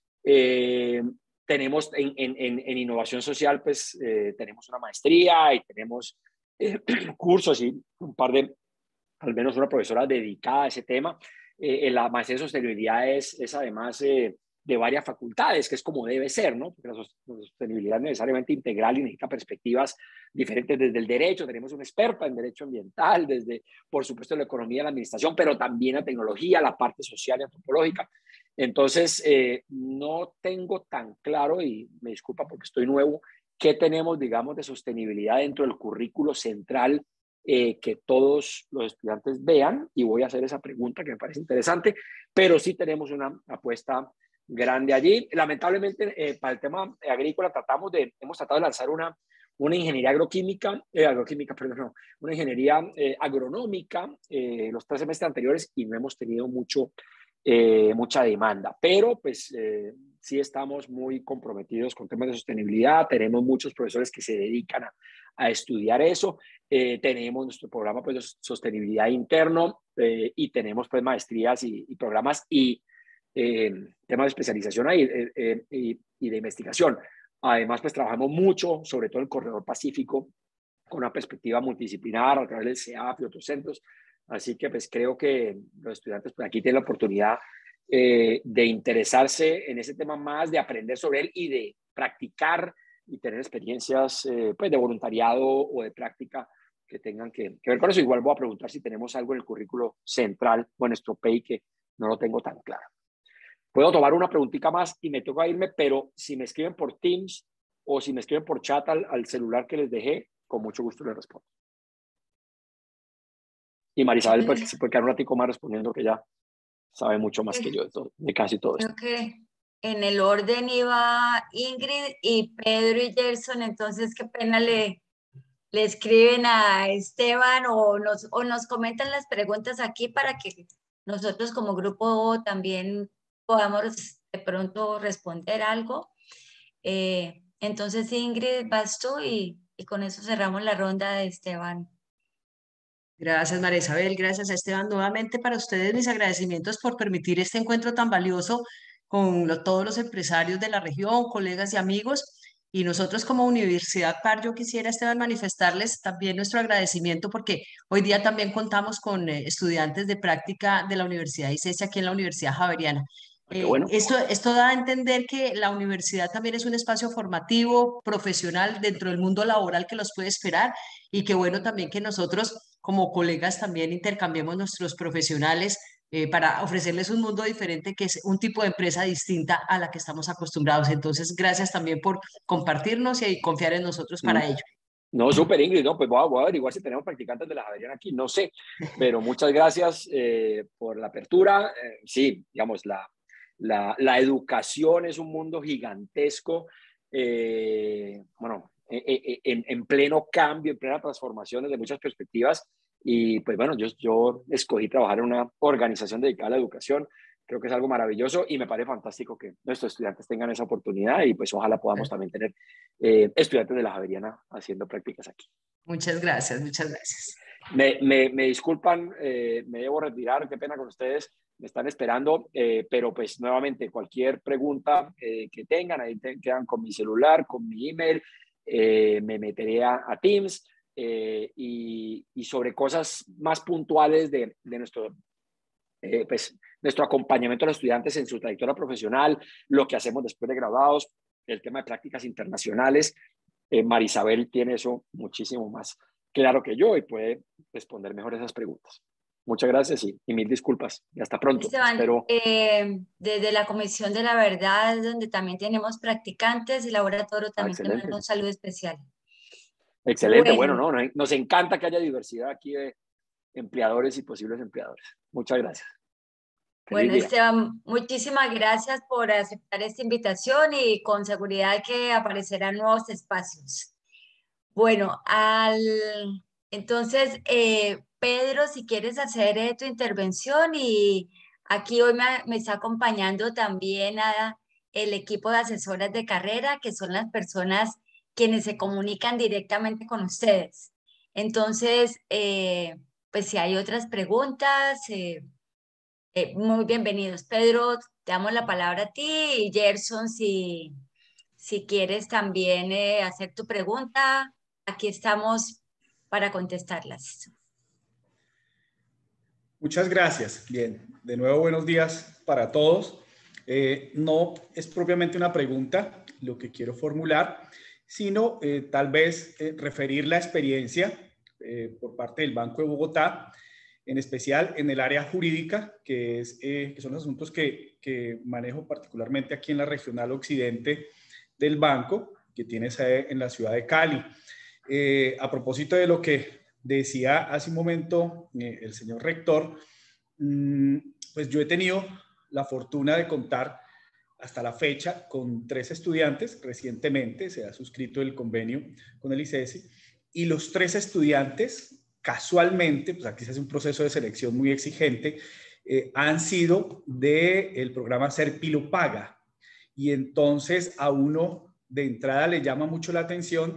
Eh, tenemos en, en, en innovación social, pues eh, tenemos una maestría y tenemos eh, cursos y un par de, al menos una profesora dedicada a ese tema. Eh, la maestría en sostenibilidad es, es además... Eh, de varias facultades, que es como debe ser, ¿no? Porque la sostenibilidad es necesariamente integral y necesita perspectivas diferentes desde el derecho. Tenemos una experta en derecho ambiental, desde, por supuesto, la economía y la administración, pero también la tecnología, la parte social y antropológica. Entonces, eh, no tengo tan claro, y me disculpa porque estoy nuevo, qué tenemos, digamos, de sostenibilidad dentro del currículo central eh, que todos los estudiantes vean, y voy a hacer esa pregunta que me parece interesante, pero sí tenemos una apuesta grande allí. Lamentablemente, eh, para el tema agrícola, tratamos de, hemos tratado de lanzar una, una ingeniería agroquímica, eh, agroquímica, perdón, no, una ingeniería eh, agronómica eh, los tres semestres anteriores y no hemos tenido mucho, eh, mucha demanda, pero pues eh, sí estamos muy comprometidos con temas de sostenibilidad. Tenemos muchos profesores que se dedican a, a estudiar eso. Eh, tenemos nuestro programa pues, de sostenibilidad interno eh, y tenemos pues maestrías y, y programas y Eh, temas de especialización ahí, eh, eh, y, y de investigación. Además, pues trabajamos mucho, sobre todo en el corredor pacífico, con una perspectiva multidisciplinar a través del C E A P y otros centros. Así que pues creo que los estudiantes pues, aquí tienen la oportunidad eh, de interesarse en ese tema más, de aprender sobre él y de practicar y tener experiencias eh, pues, de voluntariado o de práctica que tengan que, que ver con eso. Igual voy a preguntar si tenemos algo en el currículo central o en nuestro P E I que no lo tengo tan claro. Puedo tomar una preguntita más y me toca irme, pero si me escriben por Teams o si me escriben por chat al, al celular que les dejé, con mucho gusto les respondo. Y Marisabel, pues, se puede quedar un ratico más respondiendo, que ya sabe mucho más que yo de, todo, de casi todo esto. Creo que en el orden iba Ingrid y Pedro y Gerson, entonces qué pena le, le escriben a Esteban o nos, o nos comentan las preguntas aquí para que nosotros como grupo también podamos de pronto responder algo. Eh, entonces, Ingrid, vas tú y, y con eso cerramos la ronda de Esteban. Gracias, María Isabel. Gracias a Esteban. Nuevamente para ustedes mis agradecimientos por permitir este encuentro tan valioso con lo- todos los empresarios de la región, colegas y amigos. Y nosotros como Universidad P A R, yo quisiera, Esteban, manifestarles también nuestro agradecimiento porque hoy día también contamos con eh, estudiantes de práctica de la Universidad ICESI aquí en la Universidad Javeriana. Qué Eh, bueno. esto, esto da a entender que la universidad también es un espacio formativo, profesional dentro del mundo laboral que los puede esperar y que bueno también que nosotros como colegas también intercambiemos nuestros profesionales eh, para ofrecerles un mundo diferente que es un tipo de empresa distinta a la que estamos acostumbrados. Entonces, gracias también por compartirnos y confiar en nosotros para Mm. ello. No, súper, Ingrid, no, pues voy a, voy a averiguar si tenemos practicantes de la Javeriana aquí, no sé, pero muchas gracias eh, por la apertura. Eh, sí, digamos, la, la, la educación es un mundo gigantesco, eh, bueno, en, en, en pleno cambio, en plena transformación desde muchas perspectivas, y pues bueno, yo, yo escogí trabajar en una organización dedicada a la educación. Creo que es algo maravilloso y me parece fantástico que nuestros estudiantes tengan esa oportunidad y pues ojalá podamos también tener eh, estudiantes de la Javeriana haciendo prácticas aquí. Muchas gracias, muchas gracias. Me, me, me disculpan, eh, me debo retirar, qué pena con ustedes, me están esperando, eh, pero pues nuevamente cualquier pregunta eh, que tengan, ahí te, quedan con mi celular, con mi email, eh, me meteré a, a Teams eh, y, y sobre cosas más puntuales de, de nuestro... Eh, pues, nuestro acompañamiento a los estudiantes en su trayectoria profesional, lo que hacemos después de graduados, el tema de prácticas internacionales. Eh, Marisabel tiene eso muchísimo más claro que yo y puede responder mejor esas preguntas. Muchas gracias y, y mil disculpas. Y hasta pronto. Esteban, Espero... eh, desde la Comisión de la Verdad, donde también tenemos practicantes, y Laura Toro también te manda un saludo especial. Excelente, Bueno, bueno, ¿no? Nos encanta que haya diversidad aquí de empleadores y posibles empleadores. Muchas gracias. Feliz Bueno, día. Esteban, muchísimas gracias por aceptar esta invitación y con seguridad que aparecerán nuevos espacios. Bueno, al, entonces, eh, Pedro, si quieres hacer eh, tu intervención y aquí hoy me, me está acompañando también a el equipo de asesoras de carrera, que son las personas quienes se comunican directamente con ustedes. Entonces, eh, pues si hay otras preguntas... Eh, Eh, muy bienvenidos. Pedro, te damos la palabra a ti y Gerson, si, si quieres también eh, hacer tu pregunta, aquí estamos para contestarlas. Muchas gracias. Bien, de nuevo buenos días para todos. Eh, no es propiamente una pregunta lo que quiero formular, sino eh, tal vez eh, referir la experiencia eh, por parte del Banco de Bogotá, en especial en el área jurídica, que, es, eh, que son los asuntos que, que manejo particularmente aquí en la regional occidente del banco, que tiene sede en la ciudad de Cali. Eh, a propósito de lo que decía hace un momento eh, el señor rector, mmm, pues yo he tenido la fortuna de contar hasta la fecha con tres estudiantes. Recientemente se ha suscrito el convenio con el ICESI y los tres estudiantes, casualmente, pues aquí se hace un proceso de selección muy exigente, eh, han sido del programa Serpilo Paga. Y entonces a uno de entrada le llama mucho la atención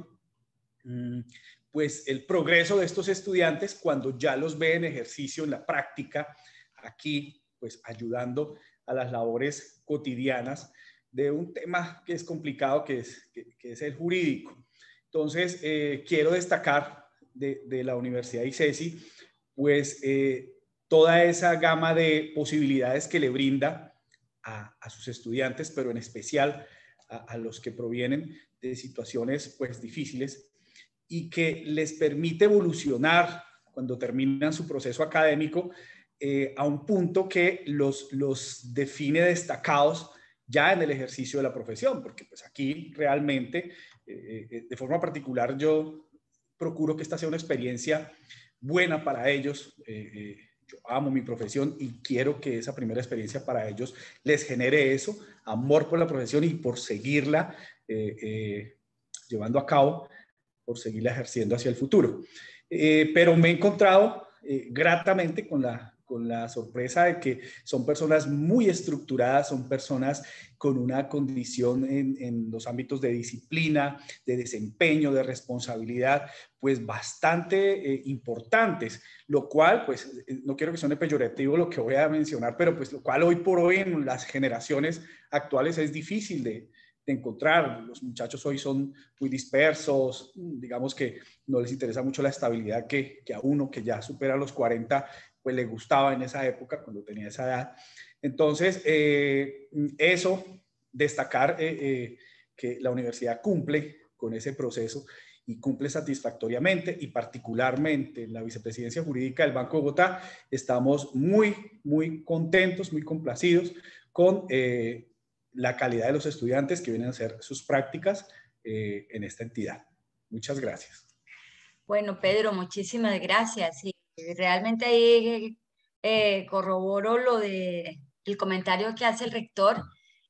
mmm, pues el progreso de estos estudiantes cuando ya los ve en ejercicio, en la práctica, aquí pues ayudando a las labores cotidianas de un tema que es complicado, que es, que, que es el jurídico. Entonces, eh, quiero destacar de, de la Universidad ICESI, pues eh, toda esa gama de posibilidades que le brinda a, a sus estudiantes, pero en especial a, a los que provienen de situaciones pues difíciles y que les permite evolucionar cuando terminan su proceso académico eh, a un punto que los, los define destacados ya en el ejercicio de la profesión, porque pues aquí realmente, eh, de forma particular, yo procuro que esta sea una experiencia buena para ellos. Eh, eh, yo amo mi profesión y quiero que esa primera experiencia para ellos les genere eso, amor por la profesión y por seguirla eh, eh, llevando a cabo, por seguirla ejerciendo hacia el futuro. Eh, pero me he encontrado eh, gratamente con la, con la sorpresa de que son personas muy estructuradas, son personas con una condición en, en los ámbitos de disciplina, de desempeño, de responsabilidad, pues bastante eh, importantes, lo cual, pues no quiero que suene peyorativo lo que voy a mencionar, pero pues lo cual hoy por hoy en las generaciones actuales es difícil de, de encontrar. Los muchachos hoy son muy dispersos, digamos que no les interesa mucho la estabilidad que, que a uno que ya supera los cuarenta, pues le gustaba en esa época, cuando tenía esa edad. Entonces, eh, eso, destacar eh, eh, que la universidad cumple con ese proceso y cumple satisfactoriamente, y particularmente en la vicepresidencia jurídica del Banco de Bogotá estamos muy, muy contentos, muy complacidos con eh, la calidad de los estudiantes que vienen a hacer sus prácticas eh, en esta entidad. Muchas gracias. Bueno, Pedro, muchísimas gracias. Y realmente ahí eh, corroboro lo de el comentario que hace el rector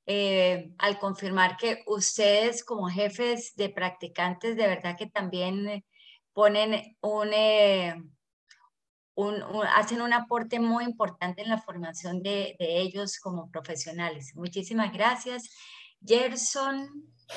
eh, al confirmar que ustedes como jefes de practicantes de verdad que también eh, ponen un, eh, un, un, hacen un aporte muy importante en la formación de, de ellos como profesionales. Muchísimas gracias. Gerson.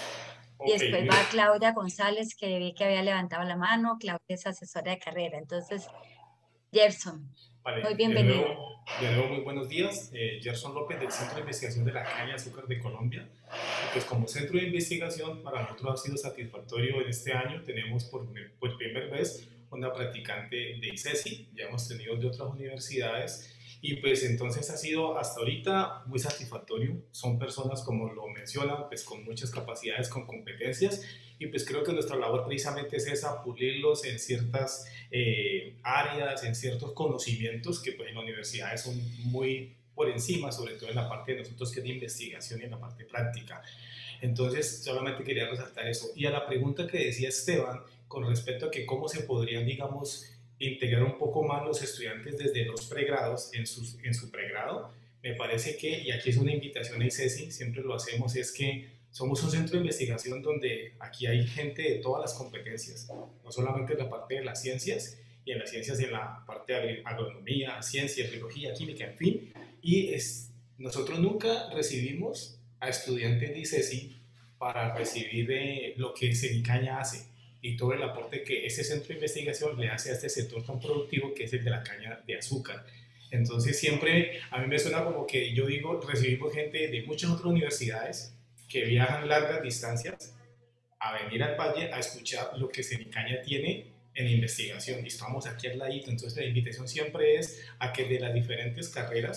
Y Okay, después mira. va Claudia González, que vi que había levantado la mano. Claudia es asesora de carrera. Entonces, Gerson, Vale, muy de bienvenido. nuevo, de nuevo, muy buenos días. Eh, Gerson López, del Centro de Investigación de la Caña de Azúcar de Colombia. Y pues como centro de investigación, para nosotros ha sido satisfactorio en este año. Tenemos por, por primera vez una practicante de ICESI, ya hemos tenido de otras universidades. Y pues entonces ha sido hasta ahorita muy satisfactorio. Son personas, como lo mencionan, pues con muchas capacidades, con competencias. Y pues creo que nuestra labor precisamente es esa, pulirlos en ciertas eh, áreas, en ciertos conocimientos que pues en las universidades son muy por encima, sobre todo en la parte de nosotros que es de investigación y en la parte práctica. Entonces solamente quería resaltar eso. Y a la pregunta que decía Esteban, con respecto a que cómo se podrían, digamos, integrar un poco más los estudiantes desde los pregrados en, sus, en su pregrado, me parece que, y aquí es una invitación a ICESI, siempre lo hacemos, es que somos un centro de investigación donde aquí hay gente de todas las competencias, no solamente en la parte de las ciencias, y en las ciencias en la parte de agronomía, ciencia, biología, química, en fin, y es, nosotros nunca recibimos a estudiantes de ICESI para recibir eh, lo que Cenicaña hace, y todo el aporte que ese centro de investigación le hace a este sector tan productivo que es el de la caña de azúcar. Entonces siempre a mí me suena como que yo digo, recibimos gente de muchas otras universidades que viajan largas distancias a venir al valle a escuchar lo que Cenicaña tiene en investigación, y estamos aquí al ladito. Entonces la invitación siempre es a que de las diferentes carreras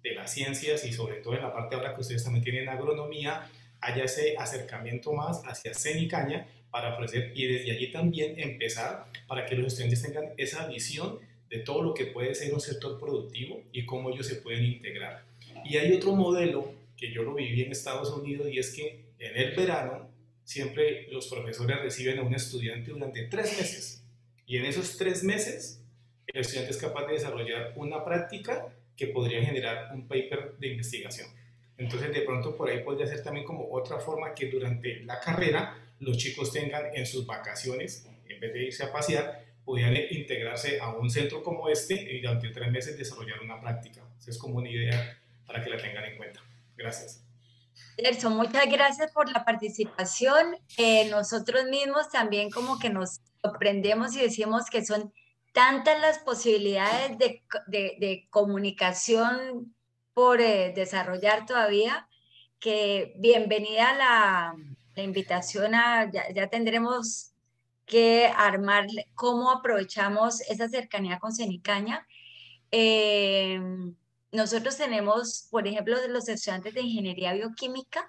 de las ciencias y sobre todo en la parte ahora que ustedes también tienen agronomía, haya ese acercamiento más hacia Cenicaña para ofrecer y desde allí también empezar para que los estudiantes tengan esa visión de todo lo que puede ser un sector productivo y cómo ellos se pueden integrar. Y hay otro modelo que yo lo viví en Estados Unidos y es que en el verano siempre los profesores reciben a un estudiante durante tres meses y en esos tres meses el estudiante es capaz de desarrollar una práctica que podría generar un paper de investigación. Entonces de pronto por ahí podría ser también como otra forma que durante la carrera los chicos tengan en sus vacaciones, en vez de irse a pasear, podrían integrarse a un centro como este y durante tres meses desarrollar una práctica. Esa es como una idea para que la tengan en cuenta. Gracias. Gerson, muchas gracias por la participación. Eh, nosotros mismos también como que nos sorprendemos y decimos que son tantas las posibilidades de, de, de comunicación por eh, desarrollar todavía, que bienvenida la, la invitación a, ya, ya tendremos que armar cómo aprovechamos esa cercanía con Cenicaña. Eh, nosotros tenemos, por ejemplo, de los estudiantes de Ingeniería Bioquímica,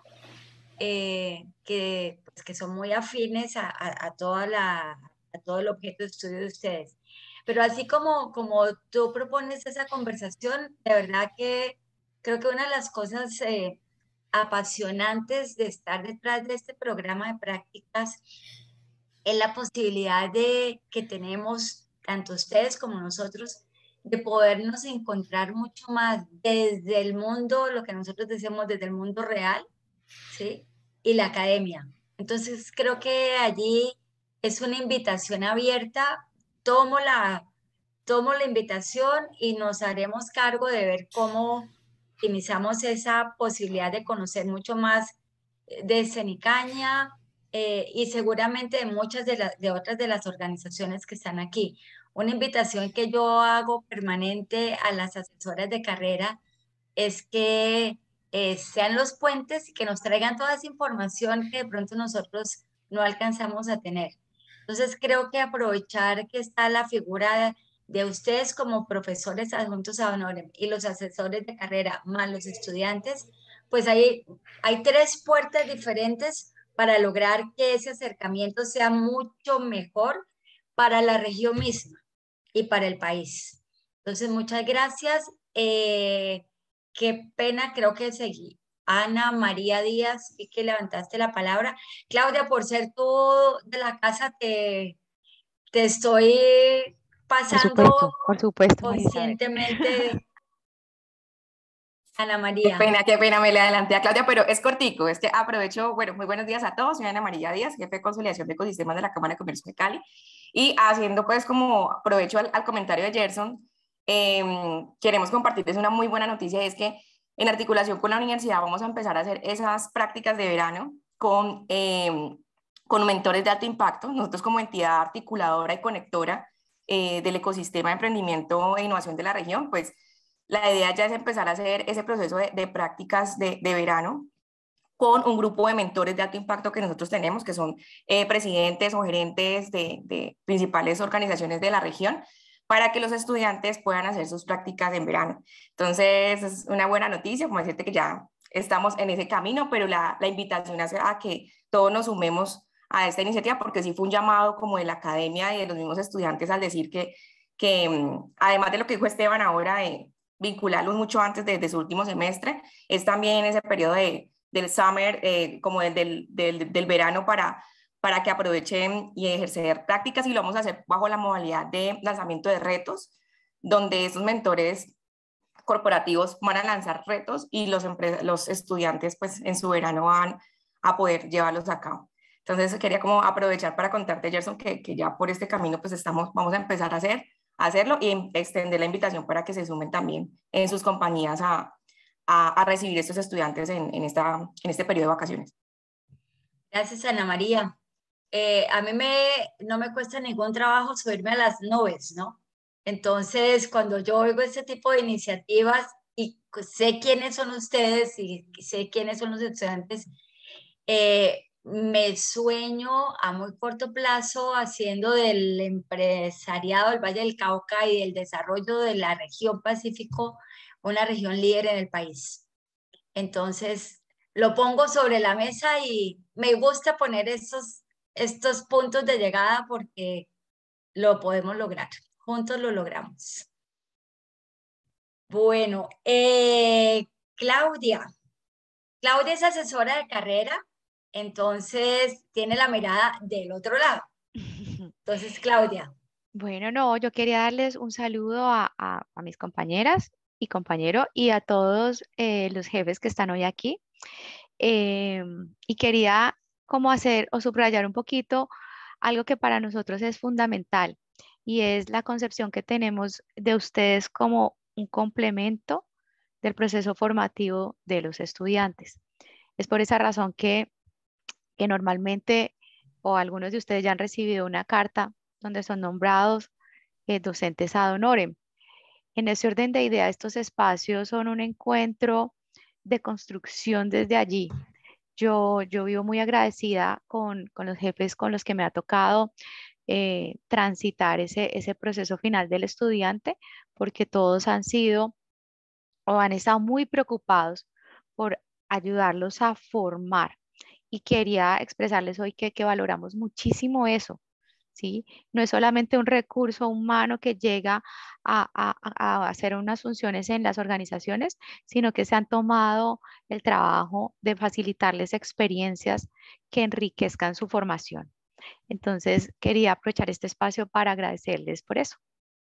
eh, que, pues, que son muy afines a, a, a, toda la, a todo el objeto de estudio de ustedes. Pero así como, como tú propones esa conversación, de verdad que creo que una de las cosas eh, apasionantes de estar detrás de este programa de prácticas es la posibilidad de que tenemos, tanto ustedes como nosotros, de podernos encontrar mucho más desde el mundo, lo que nosotros decimos desde el mundo real, ¿sí? Y la academia. Entonces creo que allí es una invitación abierta. Tomo la, tomo la invitación y nos haremos cargo de ver cómo optimizamos esa posibilidad de conocer mucho más de Cenicaña eh, y seguramente de muchas de, la, de otras de las organizaciones que están aquí. Una invitación que yo hago permanente a las asesoras de carrera es que eh, sean los puentes y que nos traigan toda esa información que de pronto nosotros no alcanzamos a tener. Entonces creo que aprovechar que está la figura de, de ustedes como profesores adjuntos a Honorem y los asesores de carrera más los estudiantes, pues hay, hay tres puertas diferentes para lograr que ese acercamiento sea mucho mejor para la región misma y para el país. Entonces, muchas gracias. Eh, qué pena, creo que seguí. Ana María Díaz, y que levantaste la palabra. Claudia, por ser tú de la casa, te, te estoy pasando por supuesto, por supuesto, conscientemente. Ana Qué María. pena, qué pena, me le adelanté a Claudia, pero es cortico, es que aprovecho, bueno, muy buenos días a todos, soy Ana María Díaz, jefe de consolidación de ecosistemas de la Cámara de Comercio de Cali, y haciendo pues como aprovecho al, al comentario de Gerson, eh, queremos compartirles una muy buena noticia, y es que en articulación con la universidad vamos a empezar a hacer esas prácticas de verano con, eh, con mentores de alto impacto. Nosotros como entidad articuladora y conectora eh, del ecosistema de emprendimiento e innovación de la región, pues la idea ya es empezar a hacer ese proceso de, de prácticas de, de verano con un grupo de mentores de alto impacto que nosotros tenemos, que son eh, presidentes o gerentes de, de principales organizaciones de la región, para que los estudiantes puedan hacer sus prácticas en verano. Entonces, es una buena noticia, como decirte que ya estamos en ese camino, pero la, la invitación es a que todos nos sumemos a esta iniciativa, porque sí fue un llamado como de la academia y de los mismos estudiantes al decir que, que además de lo que dijo Esteban ahora, de vincularlos mucho antes de, de su último semestre, es también ese periodo de, del summer, eh, como el del, del, del verano para, para que aprovechen y ejercer prácticas, y lo vamos a hacer bajo la modalidad de lanzamiento de retos, donde estos mentores corporativos van a lanzar retos y los, los estudiantes pues en su verano van a poder llevarlos a cabo. Entonces quería como aprovechar para contarte, Gerson, que, que ya por este camino pues estamos, vamos a empezar a hacer hacerlo y extender la invitación para que se sumen también en sus compañías a, a, a recibir a estos estudiantes en, en, esta, en este periodo de vacaciones. Gracias, Ana María. Eh, a mí me, no me cuesta ningún trabajo subirme a las nubes, ¿no? Entonces, cuando yo oigo este tipo de iniciativas y sé quiénes son ustedes y sé quiénes son los estudiantes, eh, me sueño a muy corto plazo haciendo del empresariado del Valle del Cauca y del desarrollo de la región Pacífico una región líder en el país. Entonces, lo pongo sobre la mesa y me gusta poner estos, estos puntos de llegada porque lo podemos lograr. Juntos lo logramos. Bueno, eh, Claudia. Claudia es asesora de carrera, entonces tiene la mirada del otro lado. Entonces, Claudia. Bueno, no, yo quería darles un saludo a, a- a mis compañeras y compañeros y a todos eh, los jefes que están hoy aquí. Em, y quería como hacer o subrayar un poquito algo que para nosotros es fundamental y es la concepción que tenemos de ustedes como un complemento del proceso formativo de los estudiantes. Es por esa razón que, que normalmente o algunos de ustedes ya han recibido una carta donde son nombrados eh, docentes ad honorem. En ese orden de idea, estos espacios son un encuentro de construcción desde allí. Yo, yo vivo muy agradecida con, con los jefes con los que me ha tocado eh, transitar ese, ese proceso final del estudiante, porque todos han sido o han estado muy preocupados por ayudarlos a formar. Y quería expresarles hoy que, que valoramos muchísimo eso, ¿sí? No es solamente un recurso humano que llega a, a- a hacer unas funciones en las organizaciones, sino que se han tomado el trabajo de facilitarles experiencias que enriquezcan su formación. Entonces, quería aprovechar este espacio para agradecerles por eso.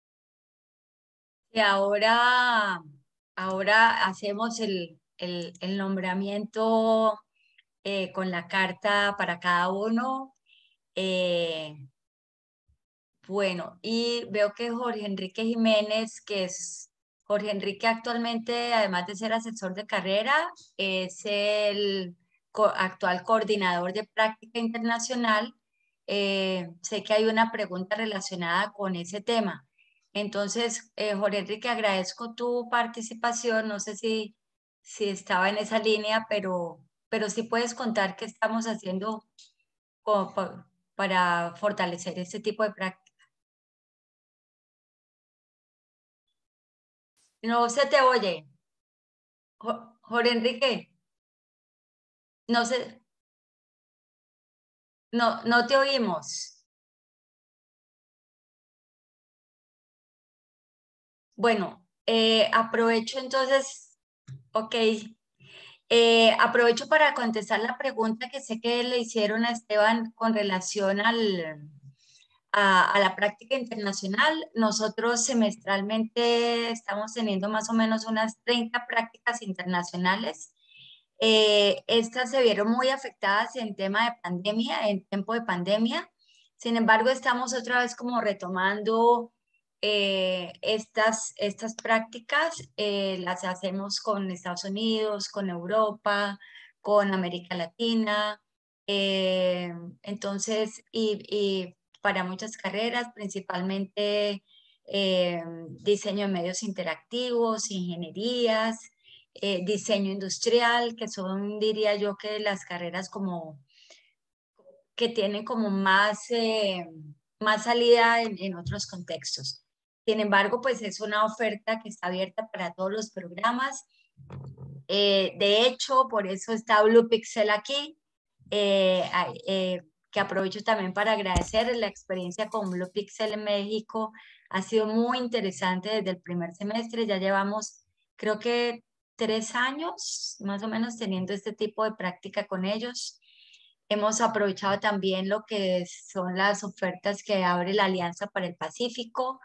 Y ahora, ahora hacemos el, el, el nombramiento eh, con la carta para cada uno. Eh, bueno, y veo que Jorge Enrique Jiménez, que es Jorge Enrique actualmente, además de ser asesor de carrera, es el co- actual coordinador de práctica internacional. Eh, sé que hay una pregunta relacionada con ese tema. Entonces, eh, Jorge Enrique, agradezco tu participación. No sé si, si estaba en esa línea, pero, pero sí puedes contar qué estamos haciendo co- pa- para fortalecer este tipo de prácticas. No se te oye. Jo- Jorge Enrique, no se, no, no te oímos. Bueno, eh, aprovecho entonces, ok, eh, aprovecho para contestar la pregunta que sé que le hicieron a Esteban con relación al, a, a la práctica internacional. Nosotros semestralmente estamos teniendo más o menos unas treinta prácticas internacionales. Eh, estas se vieron muy afectadas en tema de pandemia, en tiempo de pandemia. Sin embargo, estamos otra vez como retomando eh, estas, estas prácticas. Eh, las hacemos con Estados Unidos, con Europa, con América Latina. Eh, entonces, y, y para muchas carreras, principalmente eh, diseño de medios interactivos, ingenierías, eh, diseño industrial, que son, diría yo, que las carreras como que tienen como más, eh, más salida en, en otros contextos. Sin embargo, pues es una oferta que está abierta para todos los programas. Eh, de hecho, por eso está Blue Pixel aquí, eh, ay, eh, que aprovecho también para agradecer la experiencia con Blue Pixel en México. Ha sido muy interesante desde el primer semestre. Ya llevamos, creo que tres años más o menos teniendo este tipo de práctica con ellos. Hemos aprovechado también lo que son las ofertas que abre la Alianza para el Pacífico.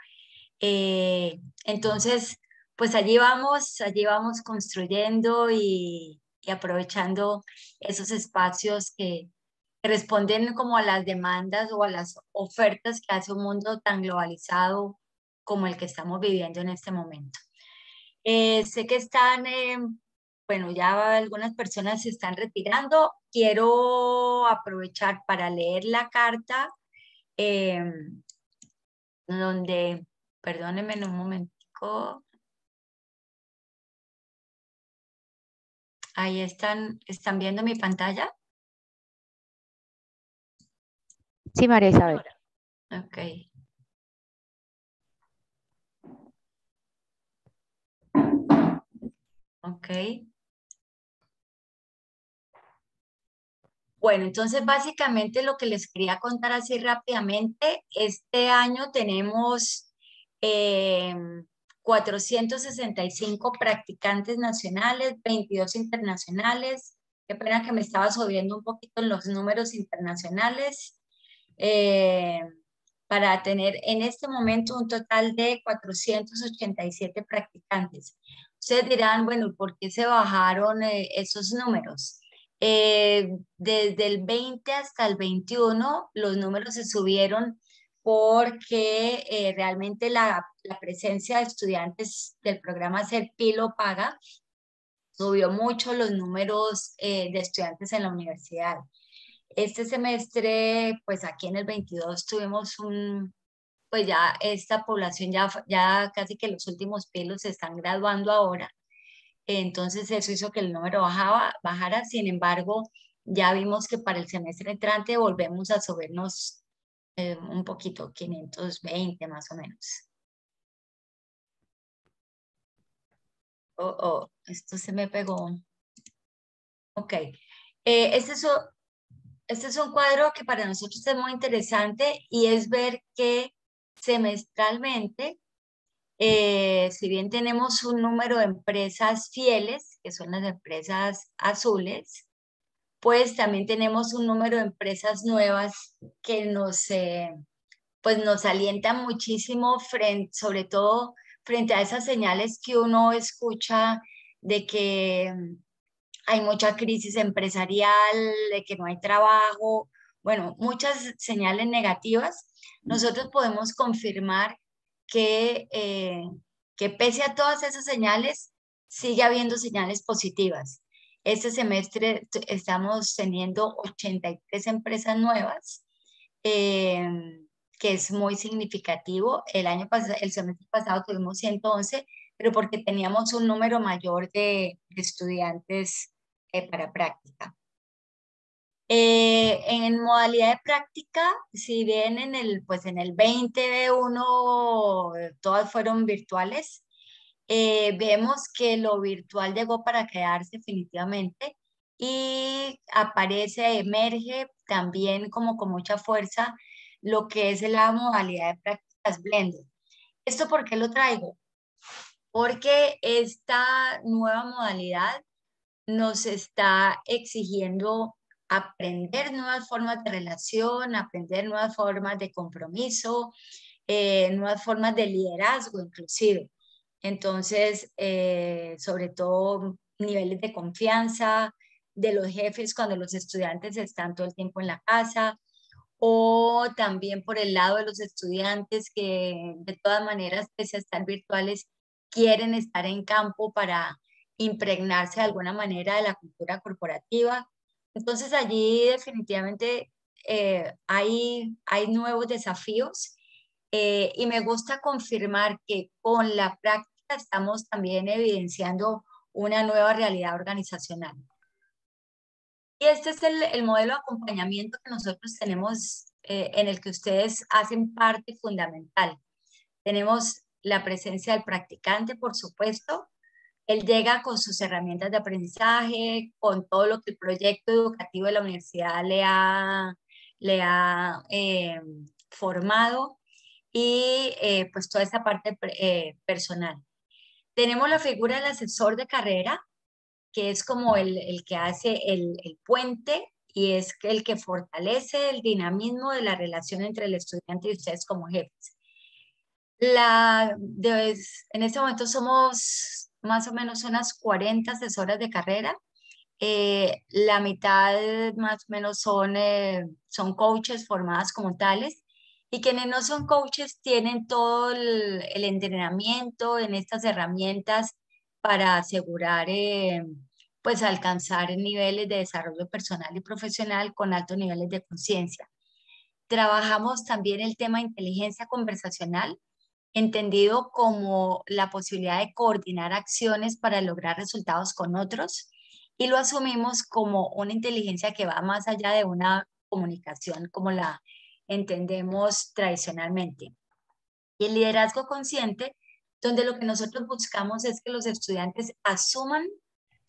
Eh, entonces, pues allí vamos, allí vamos construyendo y, y aprovechando esos espacios que, que responden como a las demandas o a las ofertas que hace un mundo tan globalizado como el que estamos viviendo en este momento. Eh, sé que están, eh, bueno, ya algunas personas se están retirando. Quiero aprovechar para leer la carta eh, donde, perdónenme en un momentico, ahí están, ¿están viendo mi pantalla? Sí, María Isabel. Ok. Ok. Bueno, entonces básicamente lo que les quería contar así rápidamente, este año tenemos eh, cuatrocientos sesenta y cinco practicantes nacionales, veintidós internacionales. Qué pena que me estaba subiendo un poquito en los números internacionales, eh, para tener en este momento un total de cuatrocientos ochenta y siete practicantes. Ustedes dirán, bueno, ¿por qué se bajaron eh, esos números? Eh, desde el veinte hasta el veintiuno los números se subieron porque eh, realmente la, la presencia de estudiantes del programa Ser Pilo Paga subió mucho los números eh, de estudiantes en la universidad. Este semestre, pues aquí en el veintidós tuvimos un, pues ya esta población ya, ya casi que los últimos pilos se están graduando ahora. Entonces eso hizo que el número bajaba, bajara. Sin embargo, ya vimos que para el semestre entrante volvemos a subirnos eh, un poquito, quinientos veinte más o menos. Oh, oh, esto se me pegó. Ok. Eh, este, es, este es un cuadro que para nosotros es muy interesante y es ver que semestralmente, Eh, si bien tenemos un número de empresas fieles, que son las empresas azules, pues también tenemos un número de empresas nuevas que nos, eh, pues nos alientan muchísimo, frente, sobre todo frente a esas señales que uno escucha de que hay mucha crisis empresarial, de que no hay trabajo, bueno, muchas señales negativas. Nosotros podemos confirmar que, eh, que pese a todas esas señales, sigue habiendo señales positivas. Este semestre estamos teniendo ochenta y tres empresas nuevas, eh, que es muy significativo. El año pasado, el semestre pasado tuvimos ciento once, pero porque teníamos un número mayor de, de estudiantes eh, para práctica. Eh, en modalidad de práctica, si bien en el, pues en el veinte veintiuno todas fueron virtuales, eh, vemos que lo virtual llegó para quedarse definitivamente y aparece, emerge también como con mucha fuerza lo que es la modalidad de prácticas blended. ¿Esto por qué lo traigo? Porque esta nueva modalidad nos está exigiendo aprender nuevas formas de relación, aprender nuevas formas de compromiso, eh, nuevas formas de liderazgo inclusive. Entonces, eh, sobre todo niveles de confianza de los jefes cuando los estudiantes están todo el tiempo en la casa, o también por el lado de los estudiantes que de todas maneras, pese a estar virtuales, quieren estar en campo para impregnarse de alguna manera de la cultura corporativa. Entonces allí definitivamente eh, hay, hay nuevos desafíos, eh, y me gusta confirmar que con la práctica estamos también evidenciando una nueva realidad organizacional. Y este es el, el modelo de acompañamiento que nosotros tenemos, eh, en el que ustedes hacen parte fundamental. Tenemos la presencia del practicante, por supuesto. Él llega con sus herramientas de aprendizaje, con todo lo que el proyecto educativo de la universidad le ha, le ha eh, formado y eh, pues toda esta parte eh, personal. Tenemos la figura del asesor de carrera, que es como el, el que hace el, el puente y es el que fortalece el dinamismo de la relación entre el estudiante y ustedes como jefes. La, de, en este momento somos más o menos unas cuarenta asesoras de carrera. Eh, la mitad más o menos son, eh, son coaches formadas como tales, y quienes no son coaches tienen todo el, el entrenamiento en estas herramientas para asegurar eh, pues alcanzar niveles de desarrollo personal y profesional con altos niveles de conciencia. Trabajamos también el tema de inteligencia conversacional, entendido como la posibilidad de coordinar acciones para lograr resultados con otros, y lo asumimos como una inteligencia que va más allá de una comunicación como la entendemos tradicionalmente. Y el liderazgo consciente, donde lo que nosotros buscamos es que los estudiantes asuman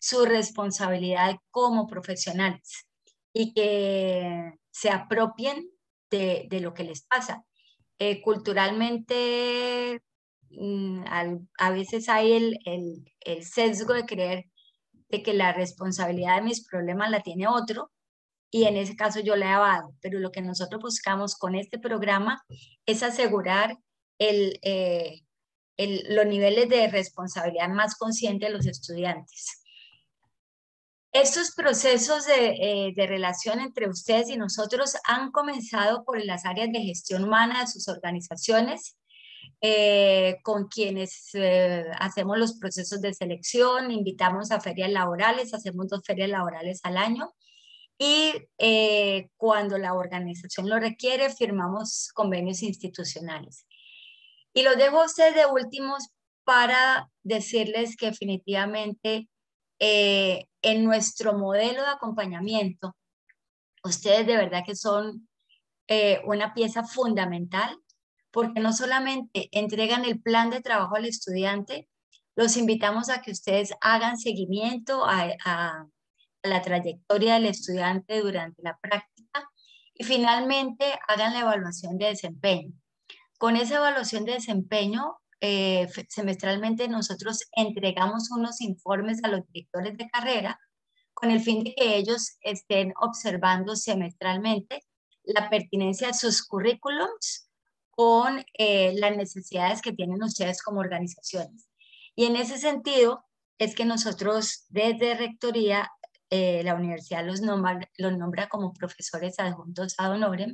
su responsabilidad como profesionales y que se apropien de, de lo que les pasa. Eh, culturalmente, mm, al, a veces hay el, el, el sesgo de creer de que la responsabilidad de mis problemas la tiene otro, y en ese caso yo la he dado, pero lo que nosotros buscamos con este programa es asegurar el, eh, el, los niveles de responsabilidad más conscientes de los estudiantes. Estos procesos de, eh, de relación entre ustedes y nosotros han comenzado por las áreas de gestión humana de sus organizaciones, eh, con quienes eh, hacemos los procesos de selección, invitamos a ferias laborales, hacemos dos ferias laborales al año, y eh, cuando la organización lo requiere, firmamos convenios institucionales. Y los dejo a ustedes de últimos para decirles que definitivamente eh, en nuestro modelo de acompañamiento, ustedes de verdad que son eh, una pieza fundamental, porque no solamente entregan el plan de trabajo al estudiante, los invitamos a que ustedes hagan seguimiento a, a a la trayectoria del estudiante durante la práctica y finalmente hagan la evaluación de desempeño. Con esa evaluación de desempeño, eh, semestralmente nosotros entregamos unos informes a los directores de carrera con el fin de que ellos estén observando semestralmente la pertinencia de sus currículums con eh, las necesidades que tienen ustedes como organizaciones. Y en ese sentido es que nosotros desde Rectoría Eh, la universidad los nombra, los nombra como profesores adjuntos ad honorem.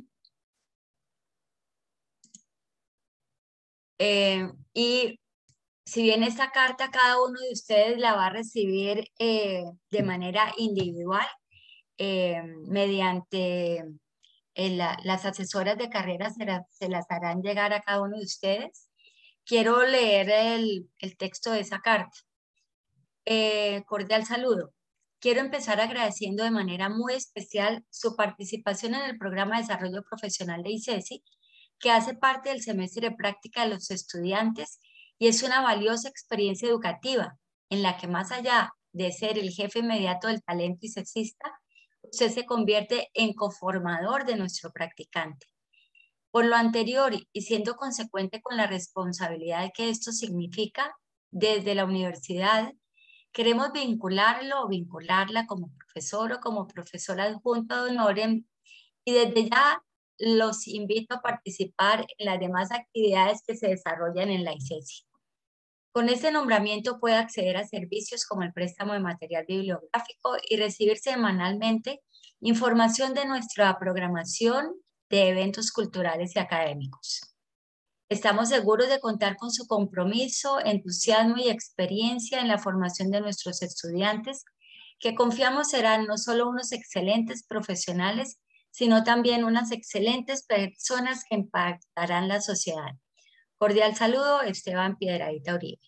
Eh, y si bien esta carta cada uno de ustedes la va a recibir eh, de manera individual, eh, mediante eh, la, las asesoras de carrera se, la, se las harán llegar a cada uno de ustedes, quiero leer el, el texto de esa carta. Eh, cordial saludo. Quiero empezar agradeciendo de manera muy especial su participación en el programa de desarrollo profesional de ICESI, que hace parte del semestre de práctica de los estudiantes y es una valiosa experiencia educativa en la que, más allá de ser el jefe inmediato del talento ICESista, usted se convierte en coformador de nuestro practicante. Por lo anterior y siendo consecuente con la responsabilidad que esto significa, desde la universidad queremos vincularlo o vincularla como profesor o como profesora adjunta de honorem, y desde ya los invito a participar en las demás actividades que se desarrollan en la ICESI. Con este nombramiento puede acceder a servicios como el préstamo de material bibliográfico y recibir semanalmente información de nuestra programación de eventos culturales y académicos. Estamos seguros de contar con su compromiso, entusiasmo y experiencia en la formación de nuestros estudiantes, que confiamos serán no solo unos excelentes profesionales, sino también unas excelentes personas que impactarán la sociedad. Cordial saludo, Esteban Piedradita Uribe.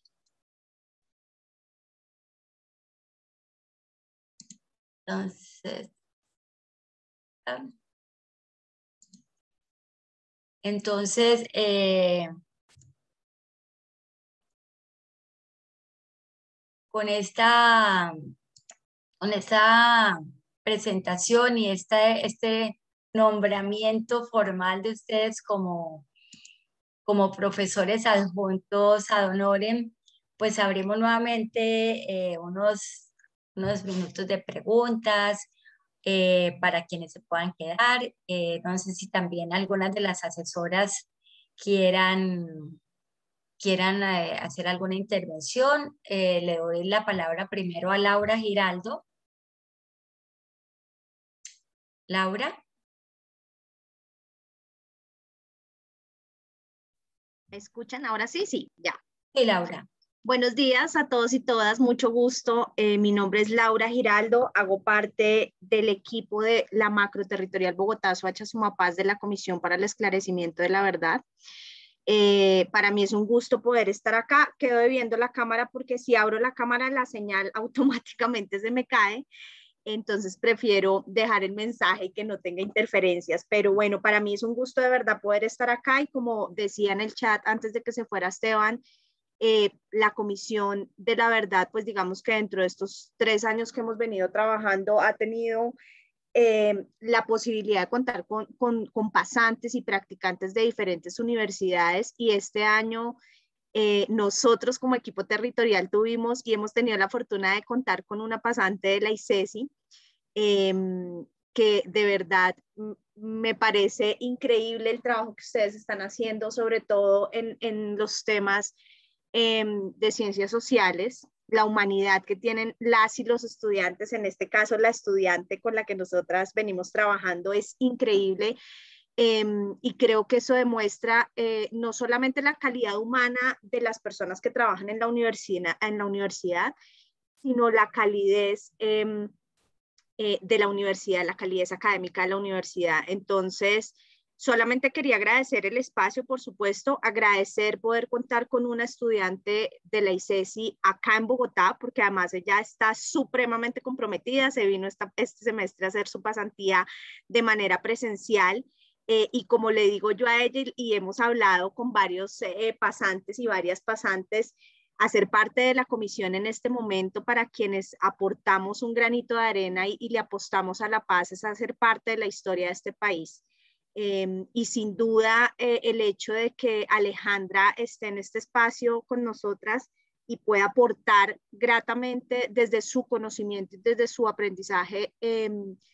Entonces, entonces eh, con esta, con esta presentación y este, este nombramiento formal de ustedes como, como profesores adjuntos ad honorem, pues abrimos nuevamente eh, unos, unos minutos de preguntas eh, para quienes se puedan quedar. Eh, no sé si también algunas de las asesoras quieran, quieran eh, hacer alguna intervención. Eh, le doy la palabra primero a Laura Giraldo. Laura. ¿Me escuchan ahora? Sí, sí, ya. Sí, Laura. Buenos días a todos y todas, mucho gusto. Eh, mi nombre es Laura Giraldo, hago parte del equipo de la Macroterritorial Bogotá, Soacha, Sumapaz, de la Comisión para el Esclarecimiento de la Verdad. Eh, para mí es un gusto poder estar acá. Quedo viendo la cámara porque si abro la cámara la señal automáticamente se me cae. Entonces prefiero dejar el mensaje y que no tenga interferencias. Pero bueno, para mí es un gusto de verdad poder estar acá y como decía en el chat antes de que se fuera Esteban, Eh, la Comisión de la Verdad, pues digamos que dentro de estos tres años que hemos venido trabajando ha tenido eh, la posibilidad de contar con, con, con pasantes y practicantes de diferentes universidades, y este año eh, nosotros como equipo territorial tuvimos y hemos tenido la fortuna de contar con una pasante de la I C E S I, eh, que de verdad me parece increíble el trabajo que ustedes están haciendo, sobre todo en, en los temas eh, de ciencias sociales, la humanidad que tienen las y los estudiantes. En este caso, la estudiante con la que nosotras venimos trabajando es increíble. Eh, y creo que eso demuestra eh, no solamente la calidad humana de las personas que trabajan en la universidad, en la universidad sino la calidez eh, eh, de la universidad, la calidez académica de la universidad. Entonces, solamente quería agradecer el espacio, por supuesto, agradecer poder contar con una estudiante de la I C E S I acá en Bogotá, porque además ella está supremamente comprometida, se vino esta, este semestre a hacer su pasantía de manera presencial. Eh, y como le digo yo a ella, y hemos hablado con varios eh, pasantes y varias pasantes, hacer parte de la comisión en este momento para quienes aportamos un granito de arena y, y le apostamos a la paz, es hacer parte de la historia de este país. Eh, y sin duda eh, el hecho de que Alejandra esté en este espacio con nosotras y pueda aportar gratamente desde su conocimiento y desde su aprendizaje, eh,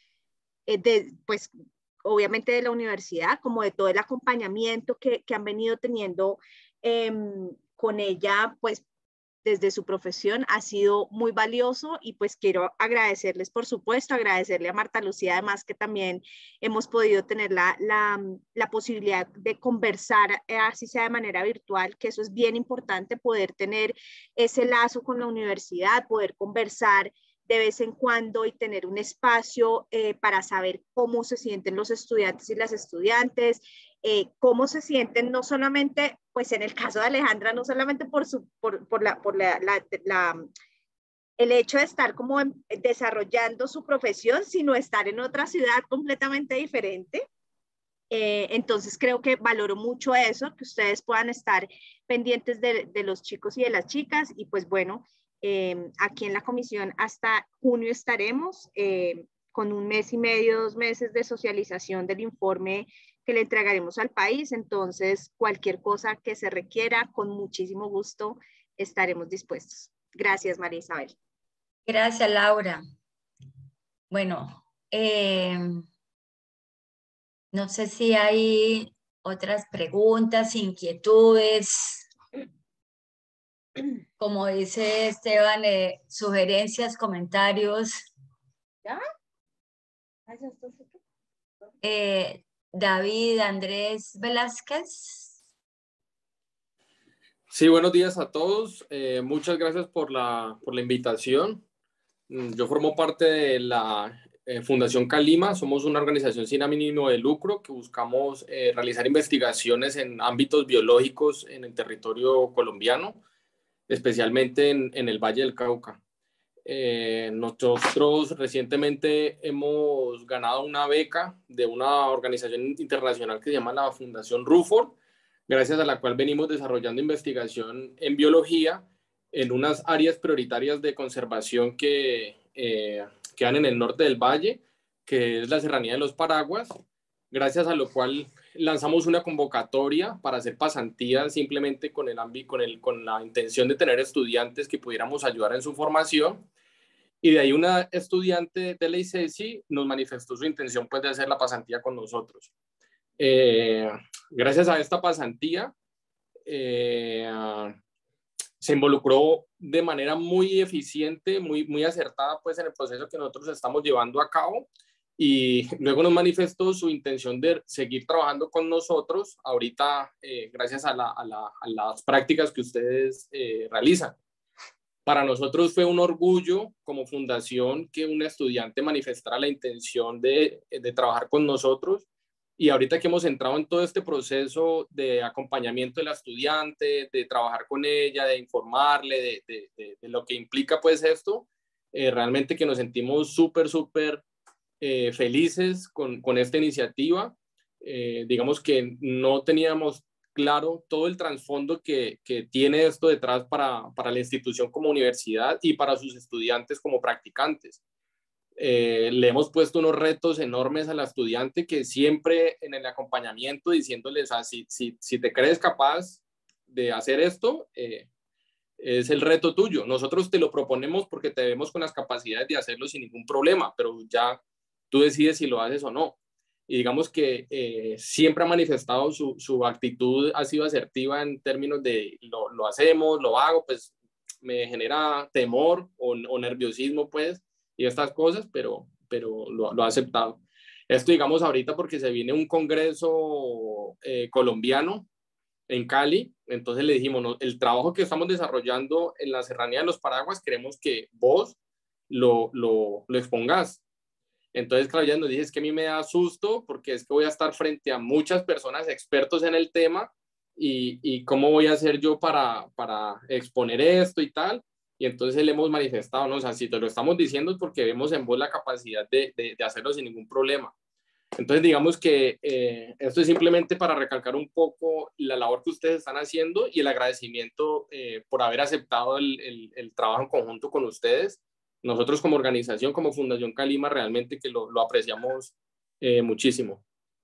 eh, de, pues obviamente de la universidad, como de todo el acompañamiento que, que han venido teniendo eh, con ella, pues desde su profesión, ha sido muy valioso. Y pues quiero agradecerles, por supuesto, agradecerle a Marta Lucía, además que también hemos podido tener la, la, la posibilidad de conversar, eh, así sea de manera virtual, que eso es bien importante, poder tener ese lazo con la universidad, poder conversar de vez en cuando y tener un espacio eh, para saber cómo se sienten los estudiantes y las estudiantes, eh, cómo se sienten, no solamente, pues en el caso de Alejandra, no solamente por, su, por, por, la, por la, la, la, el hecho de estar como en, desarrollando su profesión, sino estar en otra ciudad completamente diferente. Eh, entonces creo que valoro mucho eso, que ustedes puedan estar pendientes de, de los chicos y de las chicas. Y pues bueno, Eh, aquí en la comisión hasta junio estaremos eh, con un mes y medio, dos meses de socialización del informe que le entregaremos al país. Entonces, cualquier cosa que se requiera, con muchísimo gusto estaremos dispuestos. Gracias, María Isabel. Gracias, Laura. Bueno, eh, no sé si hay otras preguntas, inquietudes. Como dice Esteban, eh, sugerencias, comentarios. ¿Ya? Eh, David Andrés Velázquez. Sí, buenos días a todos. Eh, muchas gracias por la, por la invitación. Yo formo parte de la eh, Fundación Calima. Somos una organización sin ánimo de lucro que buscamos eh, realizar investigaciones en ámbitos biológicos en el territorio colombiano, especialmente en, en el Valle del Cauca. Eh, nosotros recientemente hemos ganado una beca de una organización internacional que se llama la Fundación Ruford, gracias a la cual venimos desarrollando investigación en biología en unas áreas prioritarias de conservación que eh, quedan en el norte del valle, que es la Serranía de los Paraguas, gracias a lo cual lanzamos una convocatoria para hacer pasantías simplemente con, el, con, el, con la intención de tener estudiantes que pudiéramos ayudar en su formación. Y de ahí una estudiante de la I C E S I nos manifestó su intención pues, de hacer la pasantía con nosotros. Eh, gracias a esta pasantía eh, se involucró de manera muy eficiente, muy, muy acertada pues, en el proceso que nosotros estamos llevando a cabo. Y luego nos manifestó su intención de seguir trabajando con nosotros ahorita eh, gracias a, la, a, la, a las prácticas que ustedes eh, realizan. Para nosotros fue un orgullo como fundación que un estudiante manifestara la intención de, de trabajar con nosotros, y ahorita que hemos entrado en todo este proceso de acompañamiento de la estudiante, de trabajar con ella, de informarle de, de, de, de lo que implica pues esto, eh, realmente que nos sentimos súper, súper Eh, felices con, con esta iniciativa. Eh, digamos que no teníamos claro todo el trasfondo que, que tiene esto detrás para, para la institución como universidad y para sus estudiantes como practicantes. Eh, le hemos puesto unos retos enormes a la estudiante que siempre en el acompañamiento diciéndoles, ah, si, si, si te crees capaz de hacer esto, eh, es el reto tuyo. Nosotros te lo proponemos porque te vemos con las capacidades de hacerlo sin ningún problema, pero ya tú decides si lo haces o no. Y digamos que eh, siempre ha manifestado su, su actitud, ha sido asertiva en términos de lo, lo hacemos, lo hago, pues me genera temor o, o nerviosismo, pues, y estas cosas, pero, pero lo, lo ha aceptado. Esto, digamos, ahorita porque se viene un congreso eh, colombiano en Cali, entonces le dijimos, no, el trabajo que estamos desarrollando en la Serranía de los Paraguas, queremos que vos lo, lo, lo expongas. Entonces, claro, ya nos dice, es que a mí me da susto porque es que voy a estar frente a muchas personas expertos en el tema y, y cómo voy a hacer yo para, para exponer esto y tal. Y entonces le hemos manifestado, ¿no? O sea, si te lo estamos diciendo es porque vemos en vos la capacidad de, de, de hacerlo sin ningún problema. Entonces, digamos que eh, esto es simplemente para recalcar un poco la labor que ustedes están haciendo y el agradecimiento eh, por haber aceptado el, el, el trabajo en conjunto con ustedes. Nosotros como organización, como Fundación Calima, realmente que lo, lo apreciamos eh, muchísimo.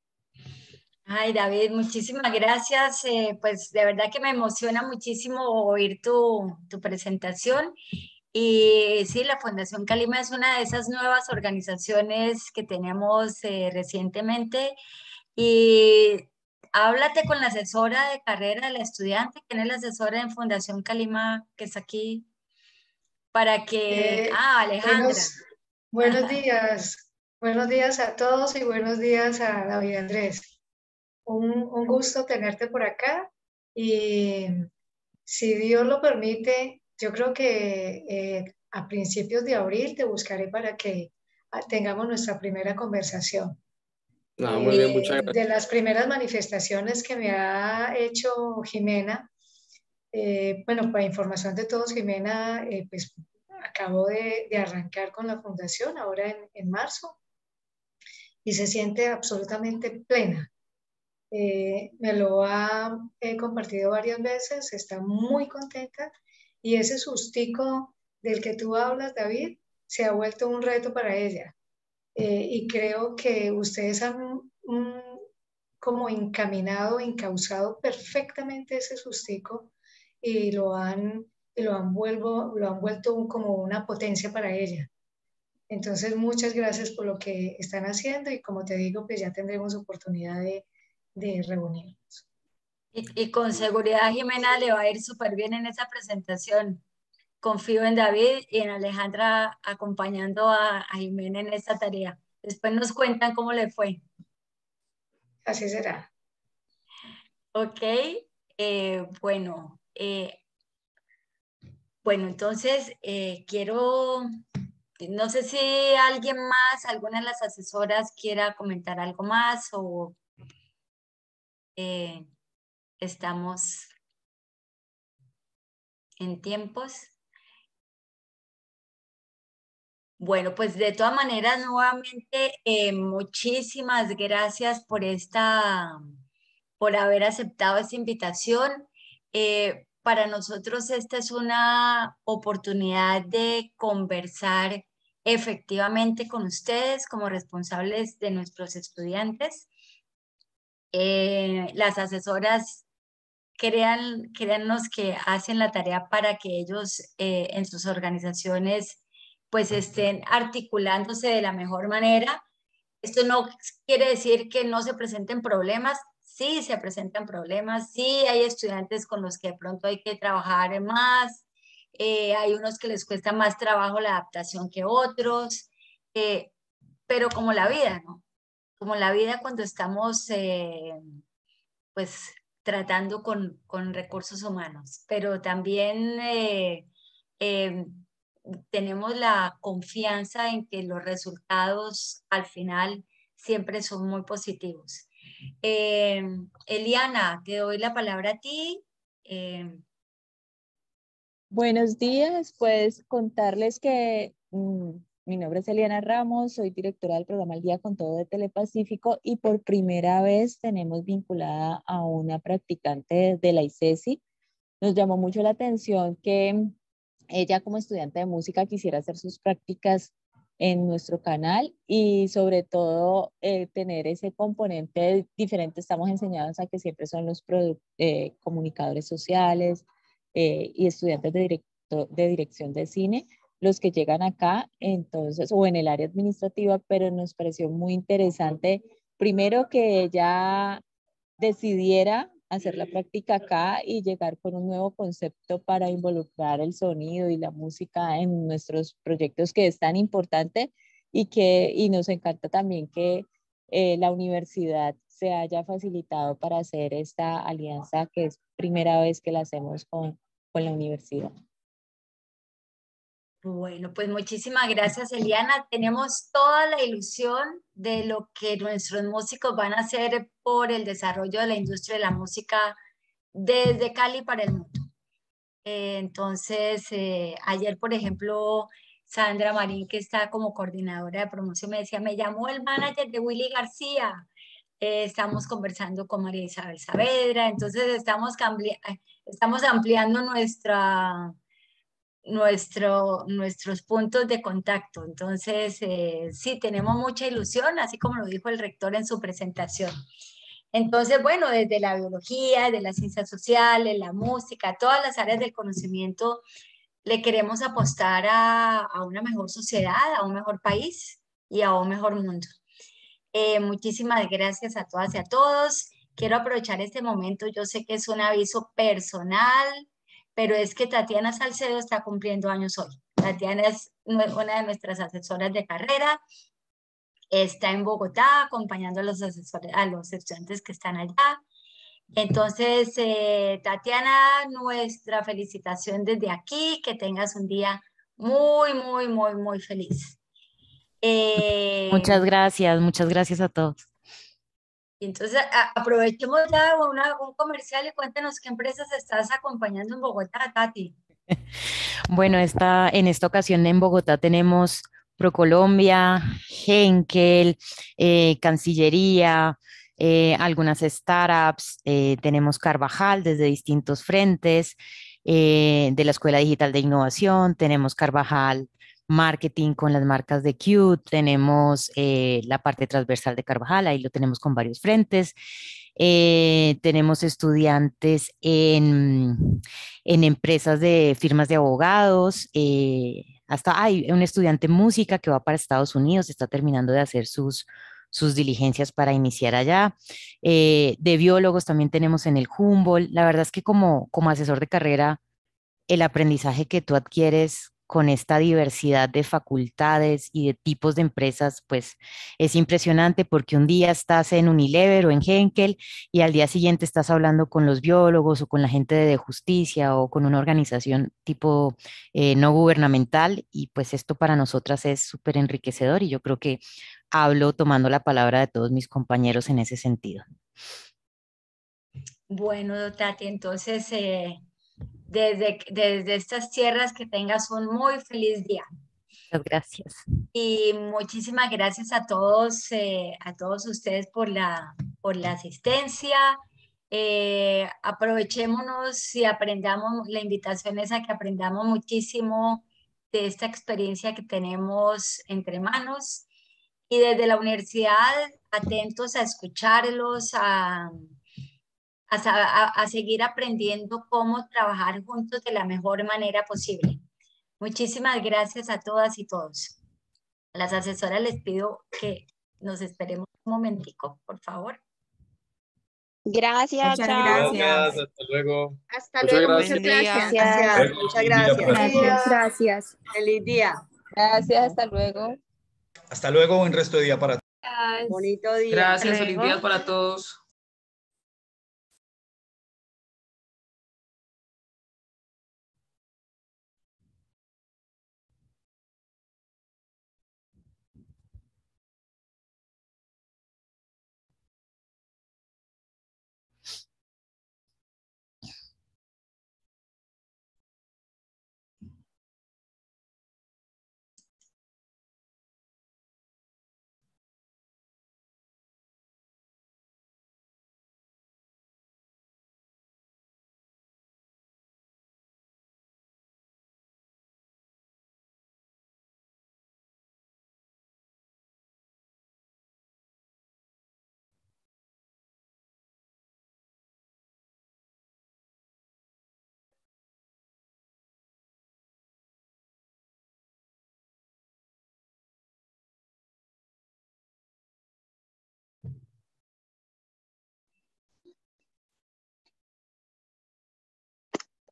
Ay, David, muchísimas gracias. Eh, pues de verdad que me emociona muchísimo oír tu, tu presentación. Y sí, la Fundación Calima es una de esas nuevas organizaciones que tenemos eh, recientemente. Y háblate con la asesora de carrera de la estudiante, ¿quién es la asesora en Fundación Calima que está aquí? Para que... Eh, ah, Alejandra. Buenos, buenos días, buenos días a todos y buenos días a David Andrés. Un, un gusto tenerte por acá y si Dios lo permite, yo creo que eh, a principios de abril te buscaré para que tengamos nuestra primera conversación. Ah, muy bien, muchas Eh, gracias. de las primeras manifestaciones que me ha hecho Jimena, eh, bueno, para información de todos, Jimena, eh, pues acabó de, de arrancar con la fundación ahora en, en marzo y se siente absolutamente plena. Eh, me lo ha eh, compartido varias veces, está muy contenta y ese sustico del que tú hablas, David, se ha vuelto un reto para ella. Eh, y creo que ustedes han mm, como encaminado, encauzado perfectamente ese sustico y lo han, y lo han, vuelvo, lo han vuelto un, como una potencia para ella. Entonces, muchas gracias por lo que están haciendo y como te digo, pues ya tendremos oportunidad de, de reunirnos. Y, y con seguridad Jimena le va a ir súper bien en esa presentación. Confío en David y en Alejandra acompañando a, a Jimena en esta tarea. Después nos cuentan cómo le fue. Así será. Ok, eh, bueno, eh, bueno, entonces eh, quiero, no sé si alguien más, alguna de las asesoras quiera comentar algo más o eh, estamos en tiempos. Bueno, pues de todas maneras, nuevamente, eh, muchísimas gracias por esta, por haber aceptado esta invitación. Eh, para nosotros esta es una oportunidad de conversar efectivamente con ustedes como responsables de nuestros estudiantes. Eh, las asesoras, crean, créannos que hacen la tarea para que ellos eh, en sus organizaciones pues estén articulándose de la mejor manera. Esto no quiere decir que no se presenten problemas, sí se presentan problemas, sí hay estudiantes con los que de pronto hay que trabajar más, eh, hay unos que les cuesta más trabajo la adaptación que otros, eh, pero como la vida, ¿no? Como la vida cuando estamos eh, pues tratando con, con recursos humanos, pero también eh, eh, tenemos la confianza en que los resultados al final siempre son muy positivos. Eh, Eliana, te doy la palabra a ti. Eh, Buenos días, pues contarles que mmm, Mi nombre es Eliana Ramos, soy directora del programa El Día con Todo de Telepacífico y por primera vez tenemos vinculada a una practicante de la ICESI. Nos llamó mucho la atención que ella como estudiante de música quisiera hacer sus prácticas en nuestro canal y sobre todo eh, tener ese componente diferente. Estamos enseñados a que siempre son los eh, comunicadores sociales eh, y estudiantes de, directo, de dirección de cine los que llegan acá, entonces, o en el área administrativa, pero nos pareció muy interesante, primero que ella decidiera hacer la práctica acá y llegar con un nuevo concepto para involucrar el sonido y la música en nuestros proyectos, que es tan importante y que y nos encanta también que eh, la universidad se haya facilitado para hacer esta alianza, que es primera vez que la hacemos con, con la universidad. Bueno, pues muchísimas gracias, Eliana. Tenemos toda la ilusión de lo que nuestros músicos van a hacer por el desarrollo de la industria de la música desde Cali para el mundo. Eh, entonces, eh, ayer, por ejemplo, Sandra Marín, que está como coordinadora de promoción, me decía, me llamó el manager de Willy García. Eh, estamos conversando con María Isabel Saavedra, entonces estamos, estamos ampliando nuestra nuestro, nuestros puntos de contacto. Entonces, eh, sí, tenemos mucha ilusión, así como lo dijo el rector en su presentación. Entonces, bueno, desde la biología, de las ciencias sociales, la música, todas las áreas del conocimiento, le queremos apostar a, a una mejor sociedad, a un mejor país y a un mejor mundo. Eh, muchísimas gracias a todas y a todos. Quiero aprovechar este momento, yo sé que es un aviso personal, pero es que Tatiana Salcedo está cumpliendo años hoy. Tatiana es una de nuestras asesoras de carrera, está en Bogotá acompañando a los asesores, a los estudiantes que están allá. Entonces, eh, Tatiana, nuestra felicitación desde aquí, que tengas un día muy, muy, muy, muy feliz. Eh, Muchas gracias, muchas gracias a todos. Entonces, a, aprovechemos ya una, un comercial y cuéntanos qué empresas estás acompañando en Bogotá, Tati. Bueno, esta, en esta ocasión en Bogotá tenemos ProColombia, Henkel, eh, Cancillería, eh, algunas startups, eh, tenemos Carvajal desde distintos frentes, eh, de la Escuela Digital de Innovación, tenemos Carvajal Marketing con las marcas de Q, tenemos eh, la parte transversal de Carvajal, ahí lo tenemos con varios frentes. Eh, tenemos estudiantes en, en empresas de firmas de abogados, eh, hasta hay un estudiante en música que va para Estados Unidos, está terminando de hacer sus, sus diligencias para iniciar allá. Eh, de biólogos también tenemos en el Humboldt. La verdad es que como, como asesor de carrera, el aprendizaje que tú adquieres con esta diversidad de facultades y de tipos de empresas, pues es impresionante porque un día estás en Unilever o en Henkel y al día siguiente estás hablando con los biólogos o con la gente de justicia o con una organización tipo eh, no gubernamental y pues esto para nosotras es súper enriquecedor y yo creo que hablo tomando la palabra de todos mis compañeros en ese sentido. Bueno, Tati, entonces eh, desde, desde estas tierras que tengas un muy feliz día. Muchas gracias. Y muchísimas gracias a todos, eh, a todos ustedes por la, por la asistencia. Eh, aprovechémonos y aprendamos, la invitación es a que aprendamos muchísimo de esta experiencia que tenemos entre manos. Y desde la universidad, atentos a escucharlos, a A, a, a, seguir aprendiendo cómo trabajar juntos de la mejor manera posible. Muchísimas gracias a todas y todos. A las asesoras les pido que nos esperemos un momentico, por favor. Gracias, Muchas chao. gracias. Hasta luego. Hasta Muchas luego, gracias. muchas gracias. Gracias. Muchas gracias. Gracias. Gracias. Feliz día. Gracias, hasta luego. Hasta luego, buen resto de día para todos. Bonito día. Gracias, feliz día para todos.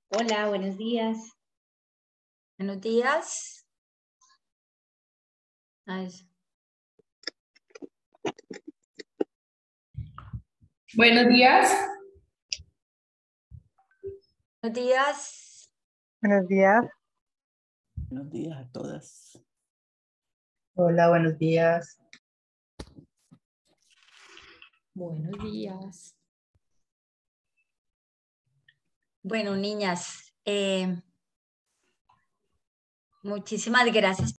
Hola, buenos días. Buenos días. Ay. Buenos días. Buenos días. Buenos días. Buenos días a todas. Hola, buenos días. Buenos días. Bueno, niñas, eh, muchísimas gracias